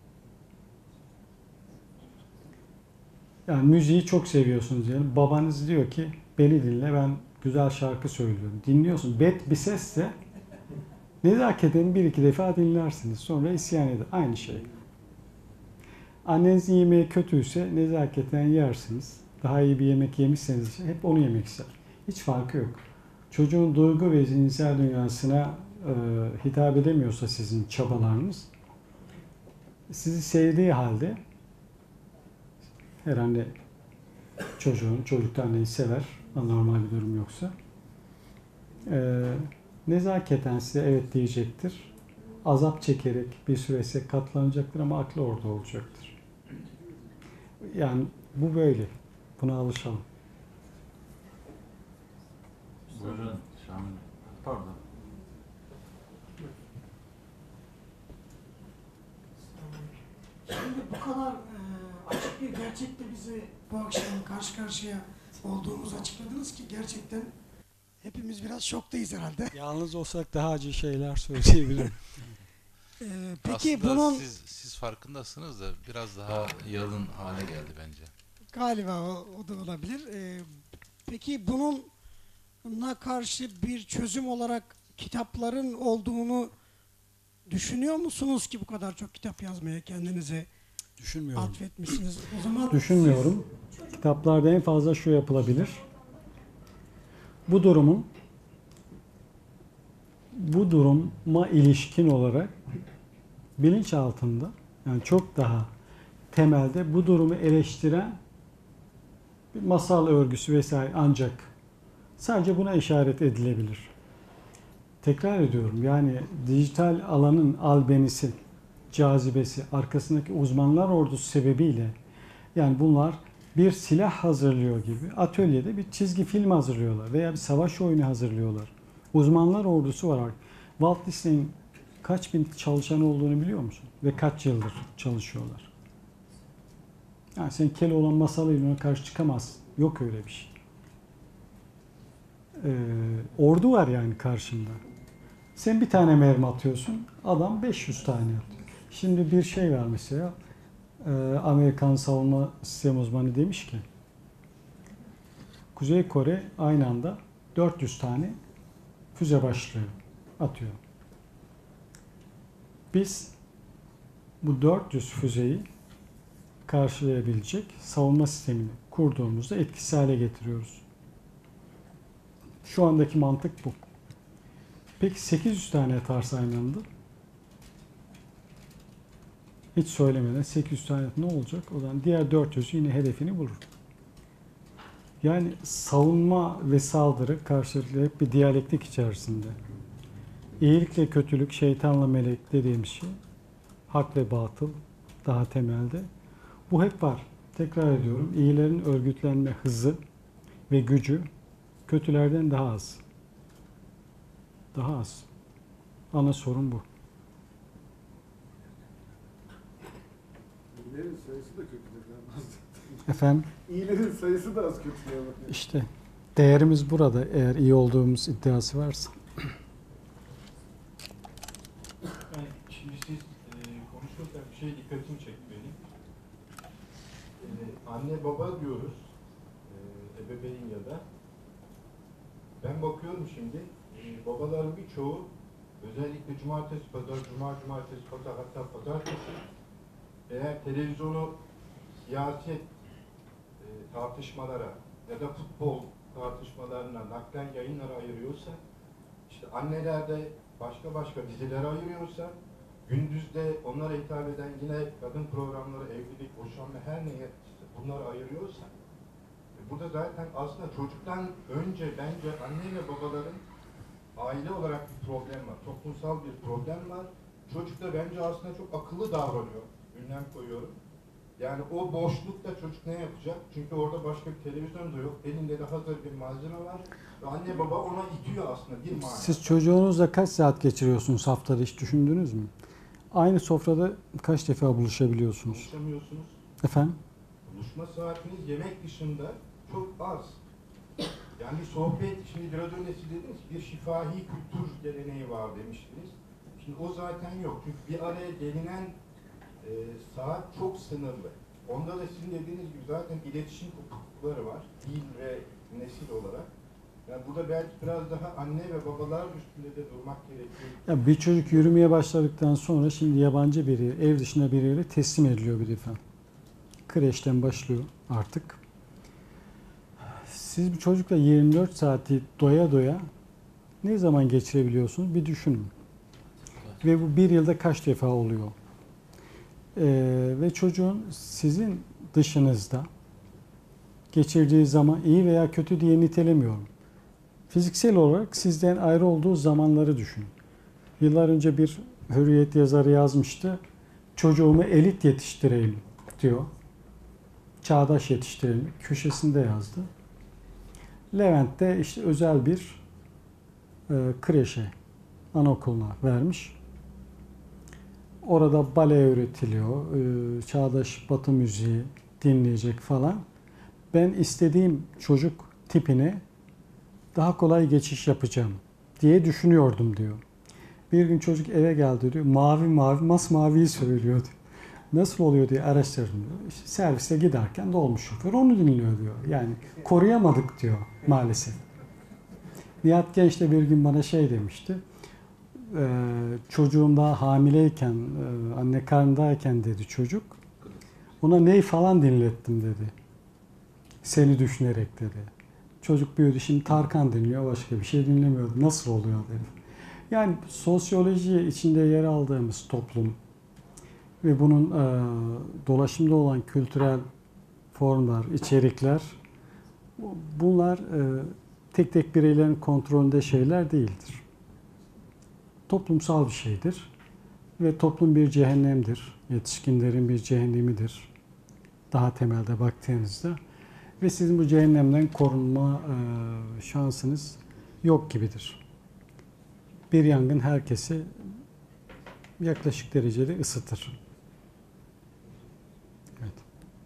Yani müziği çok seviyorsunuz diyelim. Babanız diyor ki beni dinle, ben güzel şarkı söylüyorum. Dinliyorsun. Bet bir sesse nezaketen bir iki defa dinlersiniz. Sonra isyan eder. Aynı şey. Annenizin yemeği kötüyse nezaketen yersiniz. Daha iyi bir yemek yemişseniz hep onu yemek ister. Hiç farkı yok. Çocuğun duygu ve zihinsel dünyasına e, hitap edemiyorsa sizin çabalarınız, sizi sevdiği halde, her anne çocuğun, çocuk da anneyi sever, anormal bir durum yoksa, e, nezaketen size evet diyecektir. Azap çekerek bir süresi katlanacaktır ama aklı orada olacaktır. Yani bu böyle. Buna alışalım. Buyurun Şamil. Pardon. Şimdi bu kadar e, açık bir gerçekle bizi bu akşam karşı karşıya olduğumuzu açıkladınız ki gerçekten hepimiz biraz şoktayız herhalde. Yalnız olsak daha acı şeyler söyleyebilirim. E, peki Aslında bunun siz, siz farkındasınız da biraz daha yalın hale geldi bence. galiba o, o da olabilir. E, peki bununla karşı bir çözüm olarak kitapların olduğunu düşünüyor musunuz ki bu kadar çok kitap yazmaya kendinize Düşünmüyorum. atfetmişsiniz? O zaman Düşünmüyorum. Kitaplarda en fazla şu yapılabilir. Bu durumun bu duruma ilişkin olarak bilinç altında, yani çok daha temelde bu durumu eleştiren bir masal örgüsü vesaire ancak sadece buna işaret edilebilir. Tekrar ediyorum, yani dijital alanın albenisi, cazibesi, arkasındaki uzmanlar ordusu sebebiyle, yani bunlar bir silah hazırlıyor gibi atölyede bir çizgi film hazırlıyorlar veya bir savaş oyunu hazırlıyorlar. Uzmanlar ordusu var. Walt Disney'in kaç bin çalışanı olduğunu biliyor musun? Ve kaç yıldır çalışıyorlar. Yani sen Keloğlan masalıyla ona karşı çıkamazsın. Yok öyle bir şey. Ee, ordu var yani karşında. Sen bir tane mermi atıyorsun, adam beş yüz tane atıyor. Şimdi bir şey var mesela, Amerikan savunma sistem uzmanı demiş ki, Kuzey Kore aynı anda dört yüz tane füze başlığı atıyor. Biz bu dört yüz füzeyi karşılayabilecek savunma sistemini kurduğumuzda etkisiz hale getiriyoruz. Şu andaki mantık bu. Peki sekiz yüz tane atarsa aynı anda? Hiç söylemeden sekiz yüz tane ne olacak? O zaman diğer dört yüz yine hedefini bulur. Yani savunma ve saldırı karşılıklı hep bir diyalektik içerisinde. İyilikle kötülük, şeytanla melek dediğimiz şey, hak ve batıl daha temelde. Bu hep var. Tekrar ediyorum. İyilerin örgütlenme hızı ve gücü kötülerden daha az. Daha az. Ana sorun bu. İyilerin sayısı da kötülerden az. Efendim? İyilerin sayısı da az kötülerden. İşte değerimiz burada, eğer iyi olduğumuz iddiası varsa. Yani şimdi siz e, konuşurken bir şey dikkatimi çekti benim. E, anne baba diyoruz, e, ebeveyn ya da. Ben bakıyorum şimdi, e, babaların birçoğu özellikle cumartesi, pazar, cuma, cumartesi, pazar, hatta pazartesi eğer televizyonu siyaset e, tartışmalara ya da futbol tartışmalarına, naklen yayınlara ayırıyorsa, işte anneler de başka başka dizilere ayırıyorsa, gündüzde onlara hitap eden yine kadın programları, evlilik, boşanma, her neye işte bunları ayırıyorsa, e, burada zaten aslında çocuktan önce bence anne ve babaların aile olarak bir problem var, toplumsal bir problem var. Çocuk da bence aslında çok akıllı davranıyor, ünlem koyuyorum. Yani o boşlukta çocuk ne yapacak? Çünkü orada başka bir televizyon da yok. Elinde de hazır bir malzeme var. Ve anne baba ona itiyor aslında bir manada. Siz çocuğunuzla kaç saat geçiriyorsunuz haftada, hiç düşündünüz mü? Aynı sofrada kaç defa buluşabiliyorsunuz? Konuşamıyorsunuz. Efendim? Buluşma saatiniz yemek dışında çok az. Yani bir sohbet, şimdi biraz önce siz dediniz ki bir şifahi kültür geleneği var demiştiniz. Şimdi o zaten yok. Çünkü bir araya gelinen e, saat çok sınırlı. Onda da sizin dediğiniz gibi zaten iletişim kopuklukları var. Dil ve nesil olarak. Yani burada belki biraz daha anne ve babalar üstünde de durmak gerekiyor. Ya bir çocuk yürümeye başladıktan sonra şimdi yabancı biri, ev dışında biriyle teslim ediliyor bir defa. Kreşten başlıyor artık. Siz bir çocukla yirmi dört saati doya doya ne zaman geçirebiliyorsunuz bir düşünün. Ve bu bir yılda kaç defa oluyor? Ee, ve çocuğun sizin dışınızda geçirdiği zaman iyi veya kötü diye nitelemiyorum. Fiziksel olarak sizden ayrı olduğu zamanları düşün. Yıllar önce bir Hürriyet yazarı yazmıştı. Çocuğumu elit yetiştireyim diyor. Çağdaş yetiştirelim. Köşesinde yazdı. Levent'te işte özel bir e, kreşe, anaokuluna vermiş. Orada bale öğretiliyor. E, çağdaş batı müziği dinleyecek falan. Ben istediğim çocuk tipine daha kolay geçiş yapacağım diye düşünüyordum diyor. Bir gün çocuk eve geldi diyor. Mavi mavi masmaviyi söylüyordu. Nasıl oluyor diye araştırdım diyor. İşte servise giderken dolmuş şoför onu dinliyor diyor. Yani koruyamadık diyor maalesef. Nihat Genç de bir gün bana şey demişti. Ee, çocuğum daha hamileyken, e, anne karnındayken dedi çocuk. Ona ney falan dinlettim dedi. Seni düşünerek dedi. Çocuk büyüdü, şimdi Tarkan dinliyor, başka bir şey dinlemiyordu. Nasıl oluyor dedi. Yani sosyoloji içinde yer aldığımız toplum ve bunun e, dolaşımda olan kültürel formlar, içerikler, bunlar e, tek tek bireylerin kontrolünde şeyler değildir. Toplumsal bir şeydir ve toplum bir cehennemdir. Yetişkinlerin bir cehennemidir. Daha temelde baktığınızda. Ve sizin bu cehennemden korunma e, şansınız yok gibidir. Bir yangın herkesi yaklaşık derecede ısıtır. Evet.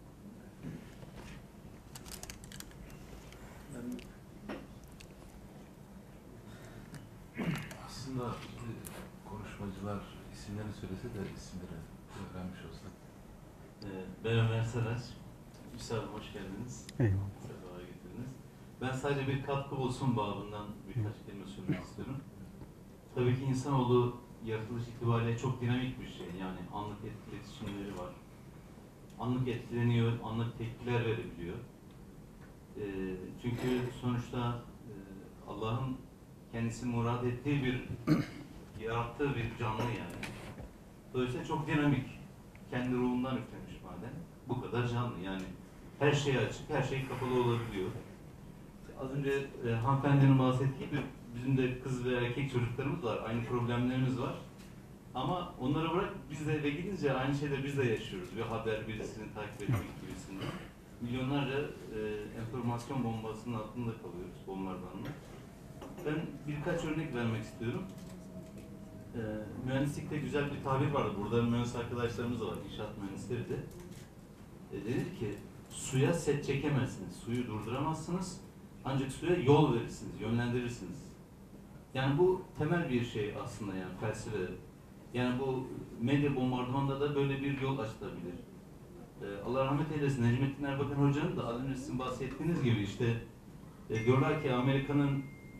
Aslında e, konuşmacılar isimlerini söylese de isimleri öğrenmiş olsak. Ee, Ben Ömer Saraç. Üstadım hoş geldiniz. Eyvallah. Sefalar getirdiniz. Ben sadece bir katkı olsun babından birkaç kelime söylemek istiyorum. Tabii ki insanoğlu yaratılış itibariyle çok dinamik bir şey. Yani anlık iletişimleri var. Anlık etkileniyor, anlık tepkiler verebiliyor. Ee, çünkü sonuçta e, Allah'ın kendisi murad ettiği bir, yarattığı bir canlı yani. Dolayısıyla çok dinamik. Kendi ruhundan üflemiş madem. Bu kadar canlı yani. Her şeye açık, her şey kapalı olabiliyor. Az önce e, hanımefendinin bahsettiği gibi bizim de kız ve erkek çocuklarımız var. Aynı problemlerimiz var. Ama onları bırak biz de eve gidince aynı şeyleri biz de yaşıyoruz. Bir haber birisini takip etmek gibisinden. Milyonlarca e, enformasyon bombasının altında kalıyoruz, bombardanla. Ben birkaç örnek vermek istiyorum. E, mühendislikte güzel bir tabir vardı. Burada mühendis arkadaşlarımız da var, inşaat mühendisleri de. E, dedi ki, suya set çekemezsiniz, suyu durduramazsınız. Ancak suya yol verirsiniz, yönlendirirsiniz. Yani bu temel bir şey aslında yani felsefe. Yani bu medya bombardımanında da böyle bir yol açılabilir. Ee, Allah rahmet eylesin Necmettin Erbakan Hoca'nın da az önce sizin bahsettiğiniz gibi işte e, diyorlar ki Amerika'nın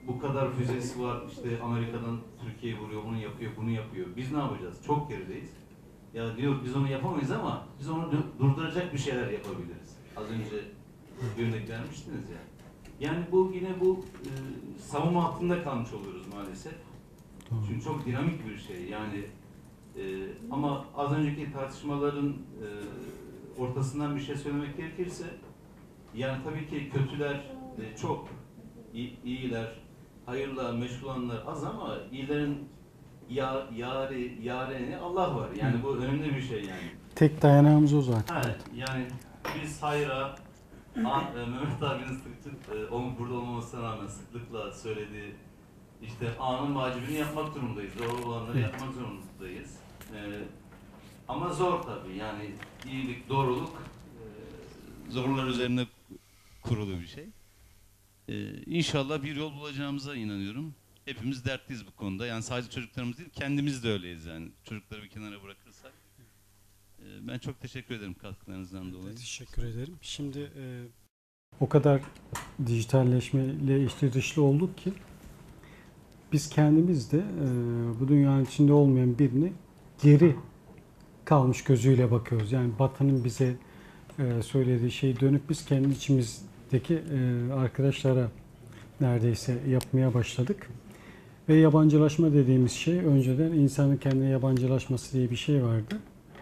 bu kadar füzesi var, işte Amerika'dan Türkiye'yi vuruyor, onu yapıyor, bunu yapıyor. Biz ne yapacağız? Çok gerideyiz. Ya diyor biz onu yapamayız ama biz onu durduracak bir şeyler yapabiliriz. Az önce bir örnek vermiştiniz ya. Yani bu yine bu e, savunma hattında kalmış oluyoruz maalesef. Çünkü çok dinamik bir şey. Yani e, ama az önceki tartışmaların e, ortasından bir şey söylemek gerekirse, yani tabii ki kötüler e, çok, iyi, iyiler, hayırlar, meşgul olanlar az ama iyilerin ya, yari, yareni Allah var. Yani bu önemli bir şey yani. Tek dayanağımız o zaten. Ha, yani biz hayra, an, e, Mehmet abinin sık sık e, onun burada olmamasına rağmen sıklıkla söylediği işte anın vacibini yapmak durumundayız. Doğru olanları yapmak zorundayız. E, ama zor tabii. Yani iyilik, doğruluk e, zorlar üzerine kurulu bir şey. Ee, inşallah bir yol bulacağımıza inanıyorum. Hepimiz dertliyiz bu konuda. Yani sadece çocuklarımız değil, kendimiz de öyleyiz yani. Çocukları bir kenara bırakırsak. Ee, ben çok teşekkür ederim katkılarınızdan dolayı. Teşekkür ederim. Şimdi e, o kadar dijitalleşmeyle içli dışlı olduk ki biz kendimiz de e, bu dünyanın içinde olmayan birini geri kalmış gözüyle bakıyoruz. Yani Batı'nın bize e, söylediği şeyi dönüp biz kendi içimizdeki e, arkadaşlara neredeyse yapmaya başladık. Ve yabancılaşma dediğimiz şey, önceden insanın kendine yabancılaşması diye bir şey vardı.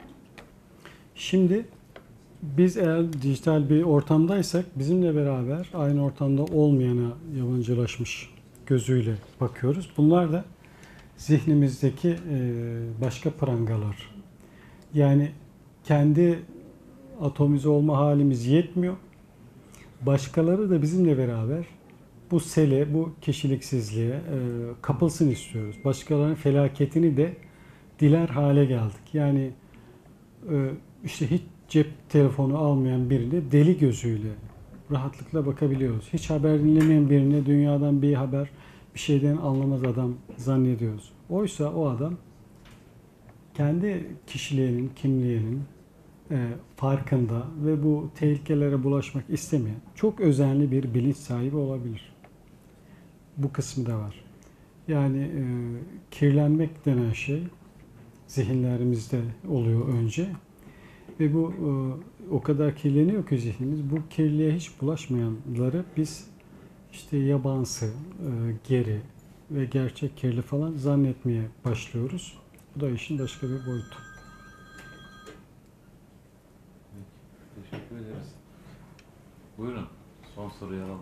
Şimdi biz eğer dijital bir ortamdaysak bizimle beraber aynı ortamda olmayana yabancılaşmış gözüyle bakıyoruz. Bunlar da zihnimizdeki başka prangalar. Yani kendi atomize olma halimiz yetmiyor. Başkaları da bizimle beraber bu sele, bu kişiliksizliğe kapılsın istiyoruz. Başkalarının felaketini de diler hale geldik. Yani işte hiç cep telefonu almayan birine deli gözüyle rahatlıkla bakabiliyoruz. Hiç haber dinlemeyen birine dünyadan bir haber, bir şeyden anlamaz adam zannediyoruz. Oysa o adam kendi kişiliğinin, kimliğinin e, farkında ve bu tehlikelere bulaşmak istemeyen çok özenli bir bilinç sahibi olabilir. Bu kısmı da var. Yani e, kirlenmek denen şey zihinlerimizde oluyor önce. Ve bu o kadar kirleniyor ki zihnimiz. Bu kirliliğe hiç bulaşmayanları biz işte yabansı, geri ve gerçek kirli falan zannetmeye başlıyoruz. Bu da işin başka bir boyutu. Teşekkür ederiz. Buyurun. Son soruyu alalım.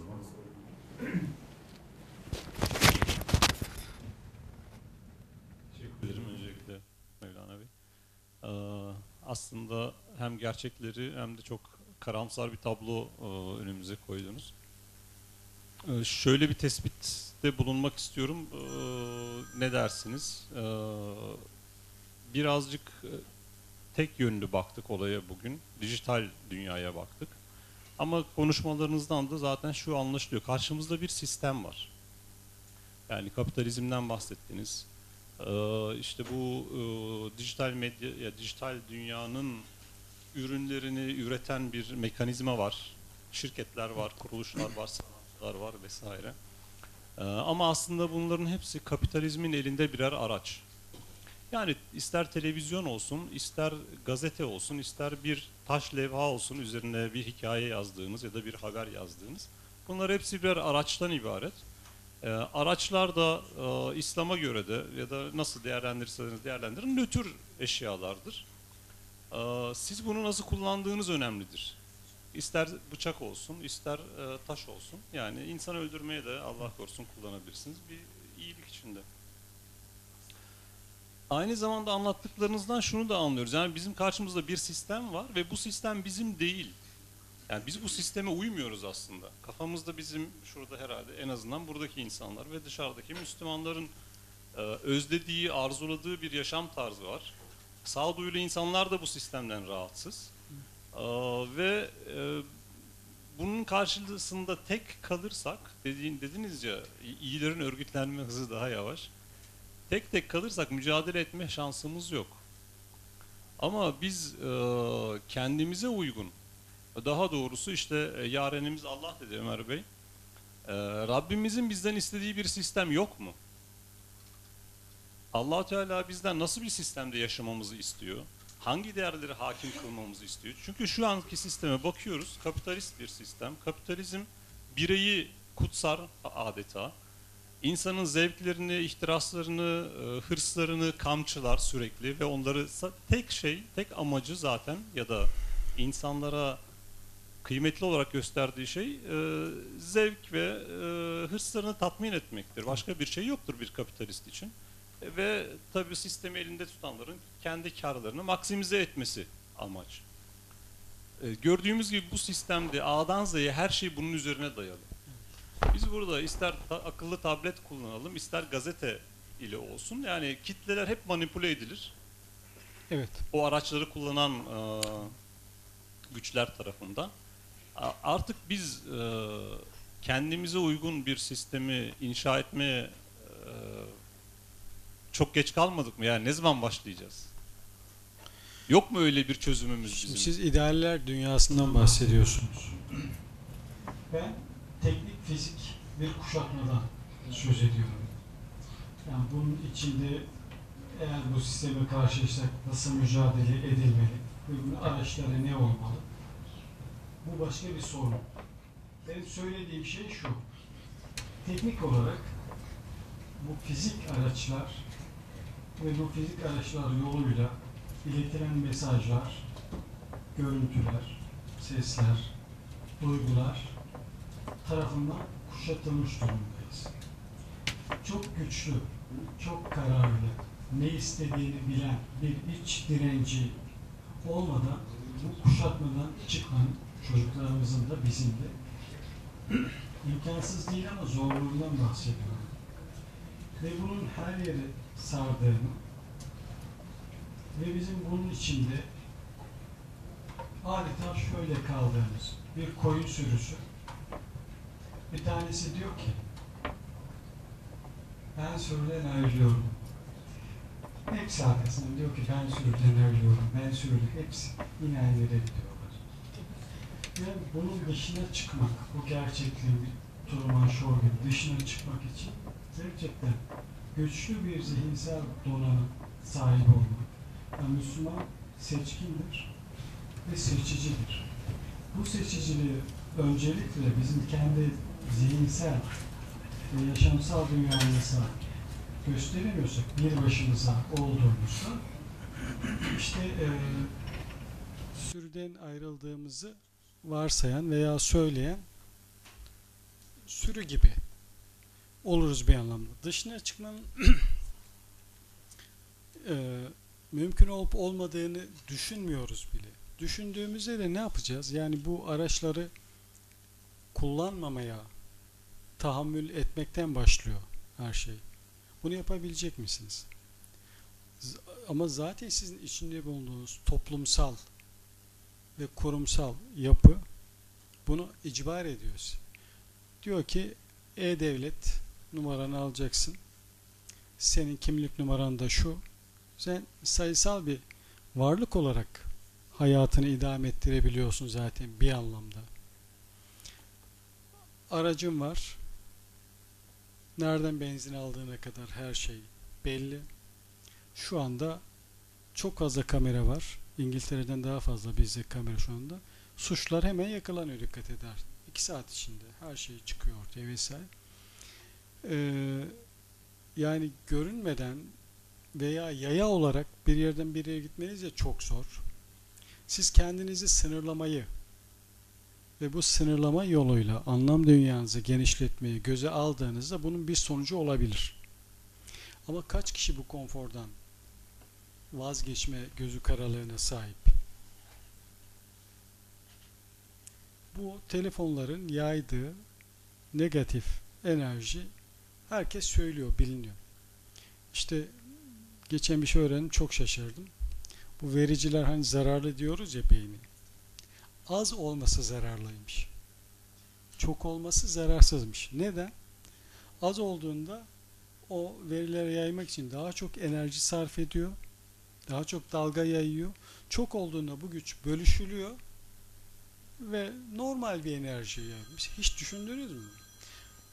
Teşekkür ederim öncelikle Mevlana Bey. Ee, aslında hem gerçekleri hem de çok karamsar bir tablo e, önümüze koydunuz. Ee, şöyle bir tespitte bulunmak istiyorum. Ee, ne dersiniz? Ee, birazcık e, tek yönlü baktık olaya bugün. Dijital dünyaya baktık. Ama konuşmalarınızdan da zaten şu anlaşılıyor. Karşımızda bir sistem var. Yani kapitalizmden bahsettiniz. Ee, işte bu e, dijital medya, ya dijital dünyanın ürünlerini üreten bir mekanizma var. Şirketler var, kuruluşlar var, sanatçılar var vesaire. Ee, ama aslında bunların hepsi kapitalizmin elinde birer araç. Yani ister televizyon olsun, ister gazete olsun, ister bir taş levha olsun üzerine bir hikaye yazdığınız ya da bir haber yazdığınız. Bunlar hepsi birer araçtan ibaret. Ee, araçlar da e, İslam'a göre de ya da nasıl değerlendirirseniz değerlendirin nötr eşyalardır. Ee, siz bunu nasıl kullandığınız önemlidir. İster bıçak olsun, ister e, taş olsun. Yani insan öldürmeye de Allah korusun kullanabilirsiniz bir iyilik içinde. Aynı zamanda anlattıklarınızdan şunu da anlıyoruz. Yani bizim karşımızda bir sistem var ve bu sistem bizim değil. Yani biz bu sisteme uymuyoruz aslında. Kafamızda bizim şurada herhalde en azından buradaki insanlar ve dışarıdaki Müslümanların e, özlediği, arzuladığı bir yaşam tarzı var. Sağduyulu insanlar da bu sistemden rahatsız. E, ve e, bunun karşısında tek kalırsak, dediğin, dediniz ya iyilerin örgütlenme hızı daha yavaş. Tek tek kalırsak mücadele etme şansımız yok. Ama biz e, kendimize uygun, daha doğrusu işte yarenimiz Allah dedi Ömer Bey. Ee, Rabbimizin bizden istediği bir sistem yok mu? Allah-u Teala bizden nasıl bir sistemde yaşamamızı istiyor? Hangi değerleri hakim kılmamızı istiyor? Çünkü şu anki sisteme bakıyoruz, kapitalist bir sistem. Kapitalizm bireyi kutsar adeta. İnsanın zevklerini, ihtiraslarını, hırslarını kamçılar sürekli ve onları tek şey, tek amacı zaten ya da insanlara kıymetli olarak gösterdiği şey zevk ve hırslarını tatmin etmektir. Başka bir şey yoktur bir kapitalist için. Ve tabii sistemi elinde tutanların kendi karlarını maksimize etmesi amaç. Gördüğümüz gibi bu sistemde A'dan Z'ye her şey bunun üzerine dayalı. Biz burada ister ta akıllı tablet kullanalım, ister gazete ile olsun. Yani kitleler hep manipüle edilir. Evet. O araçları kullanan e, güçler tarafından. A artık biz e, kendimize uygun bir sistemi inşa etmeye e, çok geç kalmadık mı? Yani ne zaman başlayacağız? Yok mu öyle bir çözümümüz bizim? Şimdi siz idealler dünyasından bahsediyorsunuz. Ben teknik fizik bir kuşatmadan söz ediyorum. Yani bunun içinde eğer bu sisteme karşıysak nasıl mücadele edilmeli? Bunun araçları ne olmalı? Bu başka bir sorun. Benim söylediğim şey şu. Teknik olarak bu fizik araçlar ve bu fizik araçlar yoluyla iletilen mesajlar, görüntüler, sesler, duygular tarafından kuşatılmış durumdayız. Çok güçlü, çok kararlı, ne istediğini bilen bir iç direnci olmadan bu kuşatmadan çıkmanın çocuklarımızın da bizim de imkansız değil ama zorluğundan bahsediyorum. Ve bunun her yeri sardığını ve bizim bunun içinde adeta şöyle kaldığımız bir koyun sürüsü. Bir tanesi diyor ki ben sürüden ayrılıyorum. Hepsi arkasından diyor ki ben sürüden ayrılıyorum. Ben sürüden hepsi yine aynı yere gidiyorlar. Yani bunun dışına çıkmak, bu gerçekliğin bir Truman Show gibi dışına çıkmak için gerçekten güçlü bir zihinsel donanım sahibi olmak. Yani Müslüman seçkindir ve seçicidir. Bu seçiciliği öncelikle bizim kendi zihinsel ve yaşamsal dünyamıza gösteremiyorsak, bir başımıza olduğumuzda işte e, sürüden ayrıldığımızı varsayan veya söyleyen sürü gibi oluruz bir anlamda. Dışına çıkmanın e, mümkün olup olmadığını düşünmüyoruz bile. Düşündüğümüzde de ne yapacağız? Yani bu araçları kullanmamaya tahammül etmekten başlıyor her şey. Bunu yapabilecek misiniz? Z ama zaten sizin içinde bulunduğunuz toplumsal ve kurumsal yapı bunu icbar ediyor. Diyor ki e-devlet numaranı alacaksın. Senin kimlik numaran da şu. Sen sayısal bir varlık olarak hayatını idame ettirebiliyorsun zaten bir anlamda. Aracın var. Nereden benzin aldığına kadar her şey belli. Şu anda çok fazla kamera var. İngiltere'den daha fazla bizde kamera şu anda. Suçlar hemen yakalanıyor dikkat eder. İki saat içinde her şey çıkıyor ortaya vesaire. Ee, yani görünmeden veya yaya olarak bir yerden bir yere gitmeniz de çok zor. Siz kendinizi sınırlamayı ve bu sınırlama yoluyla anlam dünyanızı genişletmeyi göze aldığınızda bunun bir sonucu olabilir. Ama kaç kişi bu konfordan vazgeçme gözü karalığına sahip? Bu telefonların yaydığı negatif enerji herkes söylüyor, biliniyor. İşte geçen bir şey öğrendim, çok şaşırdım. Bu vericiler hani zararlı diyoruz ya beyni. Az olması zararlıymış. Çok olması zararsızmış. Neden? Az olduğunda o verileri yaymak için daha çok enerji sarf ediyor. Daha çok dalga yayıyor. Çok olduğunda bu güç bölüşülüyor ve normal bir enerji yaymış. Hiç düşündünüz mü?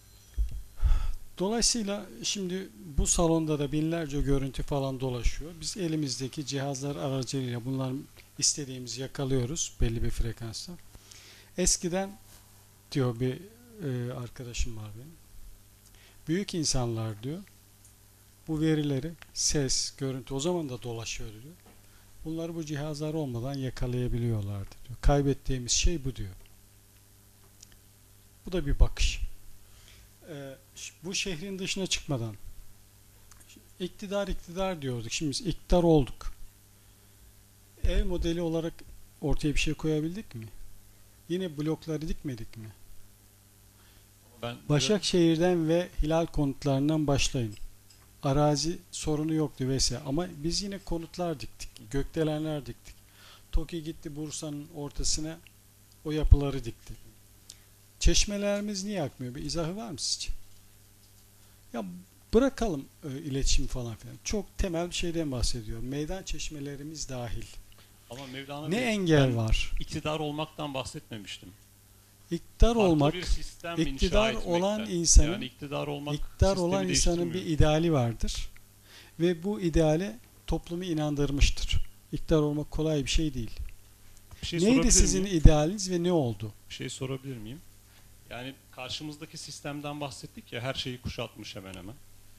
Dolayısıyla şimdi bu salonda da binlerce görüntü falan dolaşıyor. Biz elimizdeki cihazlar aracılığıyla bunların istediğimizi yakalıyoruz belli bir frekansta. Eskiden diyor bir e, arkadaşım var benim. Büyük insanlar diyor bu verileri ses, görüntü o zaman da dolaşıyor diyor. Bunları bu cihazlar olmadan yakalayabiliyorlardı diyor. Kaybettiğimiz şey bu diyor. Bu da bir bakış. Ee, bu şehrin dışına çıkmadan iktidar iktidar diyorduk. Şimdi biz iktidar olduk. Ev modeli olarak ortaya bir şey koyabildik mi? Yine blokları dikmedik mi? Ben Başakşehir'den ve Hilal konutlarından başlayın. Arazi sorunu yoktu vesaire. Ama biz yine konutlar diktik. Gökdelenler diktik. TOKİ gitti Bursa'nın ortasına o yapıları dikti. Çeşmelerimiz niye akmıyor? Bir izahı var mı sizce? Ya bırakalım e, iletişim falan filan. Çok temel bir şeyden bahsediyorum. Meydan çeşmelerimiz dahil. ama Mevlana Ne Bey, engel ben var? iktidar olmaktan bahsetmemiştim. İktidar Farklı olmak, bir sistem inşa iktidar etmekten. olan insanın yani iktidar olmak iktidar sistemi olan insanın bir değiştirmiyor. ideali vardır. Ve bu ideale toplumu inandırmıştır. İktidar olmak kolay bir şey değil. Bir şey Neydi sorabilir sizin miyim? idealiniz ve ne oldu? Bir şey sorabilir miyim? Yani karşımızdaki sistemden bahsettik ya, her şeyi kuşatmış hemen hemen.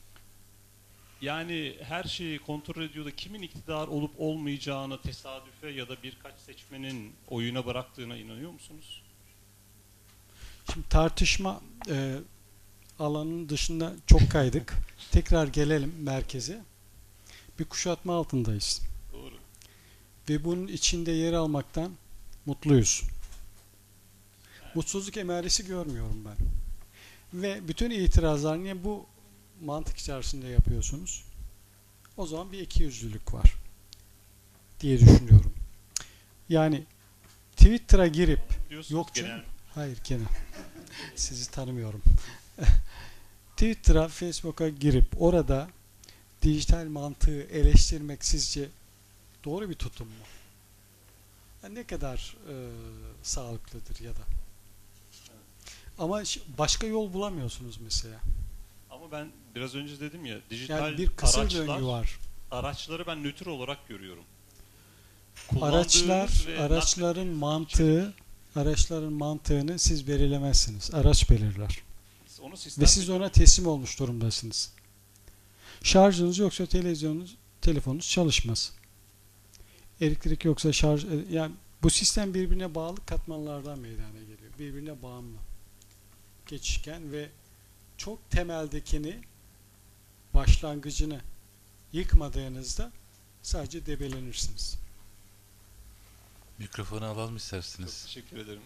Yani her şeyi kontrol ediyor da kimin iktidar olup olmayacağını tesadüfe ya da birkaç seçmenin oyuna bıraktığına inanıyor musunuz? Şimdi tartışma e, alanının dışında çok kaydık. Tekrar gelelim merkeze. Bir kuşatma altındayız. Doğru. Ve bunun içinde yer almaktan mutluyuz. Mutsuzluk emaresi görmüyorum ben. Ve bütün itirazlar niye bu mantık içerisinde yapıyorsunuz? O zaman bir ikiyüzlülük var diye düşünüyorum. Yani Twitter'a girip Diyorsunuz yok genel. canım. Hayır gene. Sizi tanımıyorum. Twitter'a, Facebook'a girip orada dijital mantığı eleştirmek sizce doğru bir tutum mu? Yani ne kadar e, sağlıklıdır ya da? Ama başka yol bulamıyorsunuz mesela. Ama ben biraz önce dedim ya, dijital Yani bir kısır araçlar, döngü var. araçları ben nötr olarak görüyorum. Araçlar, Kullandığınız ve araçların naklettiğiniz mantığı, araçların mantığını siz belirlemezsiniz. Araç belirler. için onu sistem Ve siz ona teslim olmuş durumdasınız. Şarjınız yoksa televizyonunuz, telefonunuz çalışmaz. Elektrik yoksa şarj, yani bu sistem birbirine bağlı katmanlardan meydana geliyor. Birbirine bağımlı. Geçişken ve çok temeldekini, başlangıcını yıkmadığınızda sadece debelenirsiniz. Mikrofonu alalım Çok isterseniz. teşekkür ederim.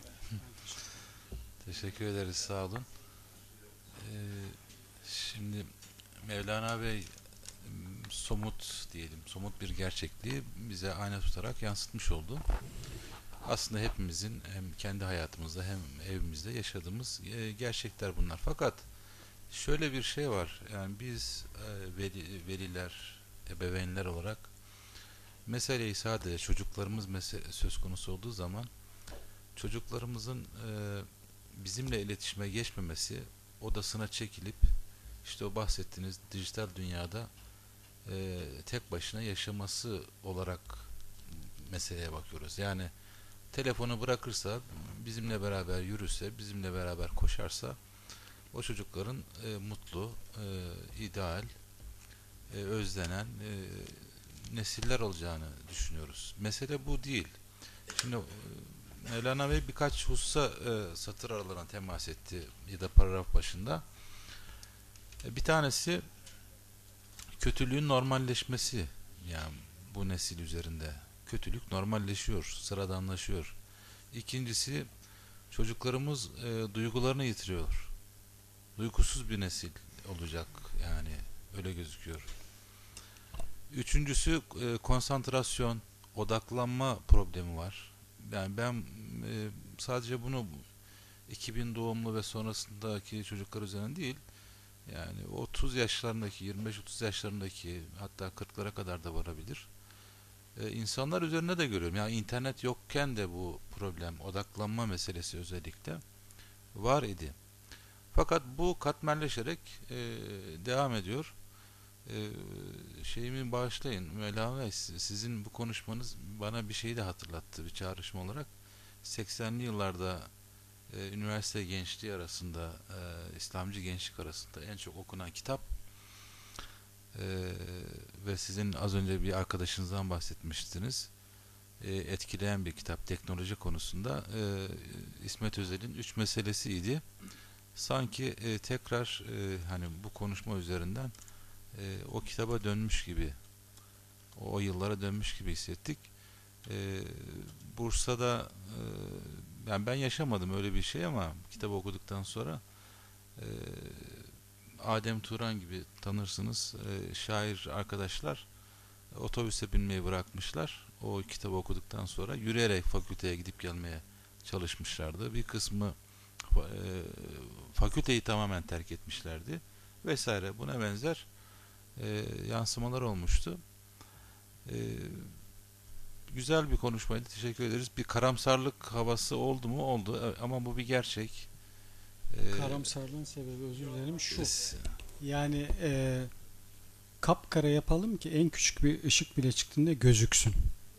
Teşekkür ederiz, sağ olun. Ee, şimdi Mevlana Bey m, somut diyelim, somut bir gerçekliği bize ayna tutarak yansıtmış oldu. Aslında hepimizin hem kendi hayatımızda hem evimizde yaşadığımız e, gerçekler bunlar. Fakat şöyle bir şey var, yani biz e, veli, veliler, ebeveynler olarak meseleyi sadece çocuklarımız mesele, söz konusu olduğu zaman çocuklarımızın e, bizimle iletişime geçmemesi, odasına çekilip işte o bahsettiğiniz dijital dünyada e, tek başına yaşaması olarak meseleye bakıyoruz. Yani telefonu bırakırsa, bizimle beraber yürürse, bizimle beraber koşarsa o çocukların e, mutlu, e, ideal, e, özlenen e, nesiller olacağını düşünüyoruz. Mesele bu değil. Şimdi e, Mevlana Bey birkaç hususa e, satır aralarına temas etti ya da paragraf başında. E, bir tanesi kötülüğün normalleşmesi, yani bu nesil üzerinde. Kötülük normalleşiyor, sıradanlaşıyor. İkincisi, çocuklarımız e, duygularını yitiriyor. Duygusuz bir nesil olacak, yani öyle gözüküyor. Üçüncüsü e, konsantrasyon, odaklanma problemi var. Yani ben e, sadece bunu iki bin doğumlu ve sonrasındaki çocuklar üzerinden değil, yani otuz yaşlarındaki, yirmi beş otuz yaşlarındaki, hatta kırklara kadar da varabilir. Ee, insanlar üzerinde de görüyorum. Yani internet yokken de bu problem, odaklanma meselesi özellikle var idi. Fakat bu katmerleşerek e, devam ediyor. E, şeyimi bağışlayın Mevla Bey, sizin bu konuşmanız bana bir şeyi de hatırlattı bir çağrışım olarak. seksenli yıllarda e, üniversite gençliği arasında, e, İslamcı gençlik arasında en çok okunan kitap e, ve sizin az önce bir arkadaşınızdan bahsetmiştiniz. E, etkileyen bir kitap teknoloji konusunda. E, İsmet Özel'in Üç Meselesi'ydi. Sanki e, tekrar e, hani bu konuşma üzerinden e, o kitaba dönmüş gibi, o, o yıllara dönmüş gibi hissettik. E, Bursa'da e, yani ben yaşamadım öyle bir şey ama kitabı okuduktan sonra e, Adem Turan gibi tanırsınız e, şair arkadaşlar otobüse binmeyi bırakmışlar. O kitabı okuduktan sonra yürüyerek fakülteye gidip gelmeye çalışmışlardı. Bir kısmı e, fakülteyi tamamen terk etmişlerdi vesaire. Buna benzer e, yansımalar olmuştu. E, güzel bir konuşmaydı. Teşekkür ederiz. Bir karamsarlık havası oldu mu? Oldu. Ama bu bir gerçek. E, Karamsarlığın sebebi, özür dilerim, şu. s- Yani e, kapkara yapalım ki en küçük bir ışık bile çıktığında gözüksün.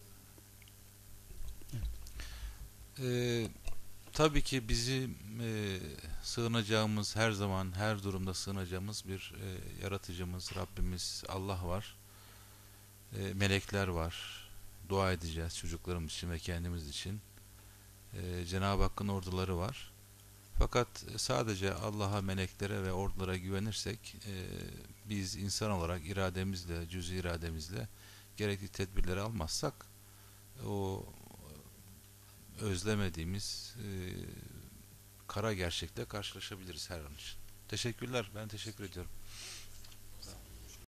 e, tabii ki bizim e, sığınacağımız, her zaman her durumda sığınacağımız bir e, yaratıcımız, Rabbimiz Allah var. E, melekler var. Dua edeceğiz çocuklarımız için ve kendimiz için. E, Cenab-ı Hakk'ın orduları var. Fakat sadece Allah'a, meleklere ve ordulara güvenirsek e, biz insan olarak irademizle, cüz-i irademizle gerekli tedbirleri almazsak o özlemediğimiz e, kara gerçekle karşılaşabiliriz her an için. Teşekkürler. Ben teşekkür ediyorum.